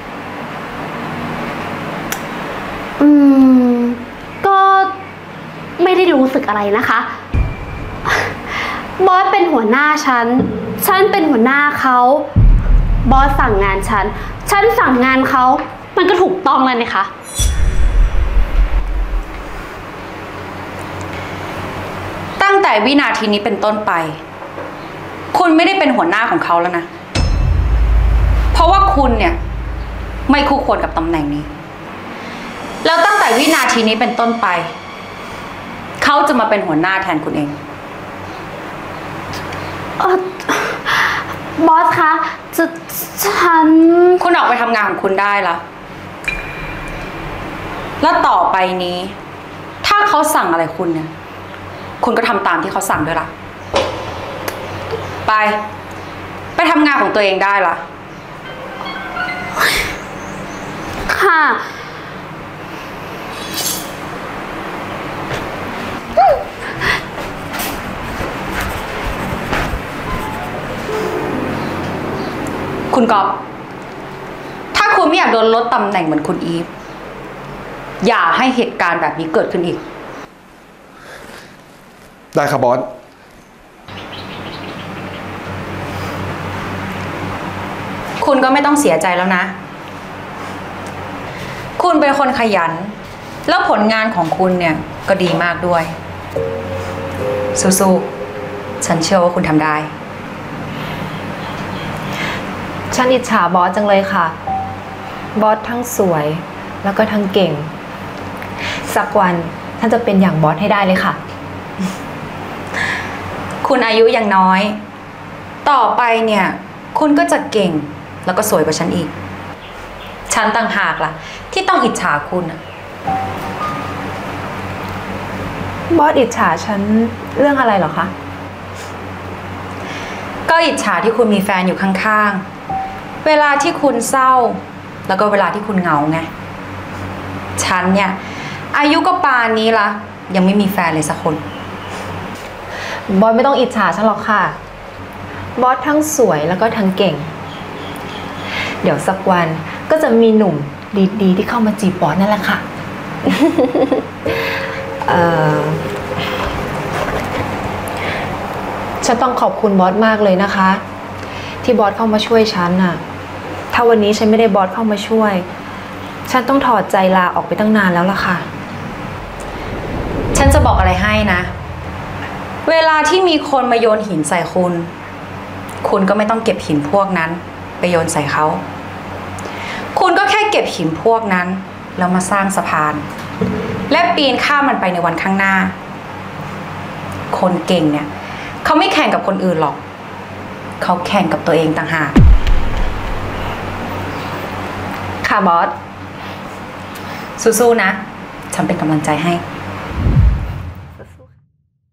ก็ไม่ได้รู้สึกอะไรนะคะ บอสเป็นหัวหน้าฉัน ฉันเป็นหัวหน้าเขา บอสสั่งงานฉัน ฉันสั่งงานเขา มันก็ถูกต้องแล้วนี่คะตั้งแต่วินาทีนี้เป็นต้นไป คุณไม่ได้เป็นหัวหน้าของเขาแล้วนะ เพราะว่าคุณเนี่ยไม่คู่ควรกับตำแหน่งนี้ แล้วตั้งแต่วินาทีนี้เป็นต้นไป เขาจะมาเป็นหัวหน้าแทนคุณเองบอสคะฉันคุณออกไปทำงานของคุณได้ละ แล้วต่อไปนี้ ถ้าเขาสั่งอะไรคุณเนี่ย คุณก็ทำตามที่เขาสั่งด้วยล่ะ ไปทำงานของตัวเองได้ละค่ะคุณก๊อฟถ้าคุณไม่อยากโดนลดตำแหน่งเหมือนคุณอีฟ อย่าให้เหตุการณ์แบบนี้เกิดขึ้นอีกได้ครับบอสคุณก็ไม่ต้องเสียใจแล้วนะ คุณเป็นคนขยัน แล้วผลงานของคุณเนี่ยก็ดีมากด้วย สู้ๆ ฉันเชื่อว่าคุณทำได้ฉันอิจฉาบอสจังเลยค่ะ บอสทั้งสวยแล้วก็ทั้งเก่ง สักวันท่านจะเป็นอย่างบอสให้ได้เลยค่ะคุณอายุยังน้อย ต่อไปเนี่ย คุณก็จะเก่งแล้วก็สวยกว่าฉันอีก ฉันต่างหากล่ะ ที่ต้องอิจฉาคุณบอสอิจฉาฉันเรื่องอะไรเหรอคะก็อิจฉาที่คุณมีแฟนอยู่ข้างๆ เวลาที่คุณเศร้า แล้วก็เวลาที่คุณเหงาไง ฉันเนี่ยอายุก็ป่านนี้ละยังไม่มีแฟนเลยสักคนบอสไม่ต้องอิจฉาฉันหรอกค่ะ บอสทั้งสวยแล้วก็ทั้งเก่ง เดี๋ยวสักวันก็จะมีหนุ่มดีๆที่เข้ามาจีบบอสนั่นแหละค่ะ ฉันต้องขอบคุณบอสมากเลยนะคะ ที่บอสเข้ามาช่วยฉันน่ะ ถ้าวันนี้ฉันไม่ได้บอสเข้ามาช่วย ฉันต้องถอดใจลาออกไปตั้งนานแล้วล่ะค่ะฉันจะบอกอะไรให้นะ เวลาที่มีคนมาโยนหินใส่คุณ คุณก็ไม่ต้องเก็บหินพวกนั้นไปโยนใส่เขา คุณก็แค่เก็บหินพวกนั้นแล้วมาสร้างสะพาน และปีนข้ามมันไปในวันข้างหน้า คนเก่งเนี่ยเขาไม่แข่งกับคนอื่นหรอก เขาแข่งกับตัวเองต่างหากค่ะบอสสู้ๆนะ ฉันเป็นกำลังใจให้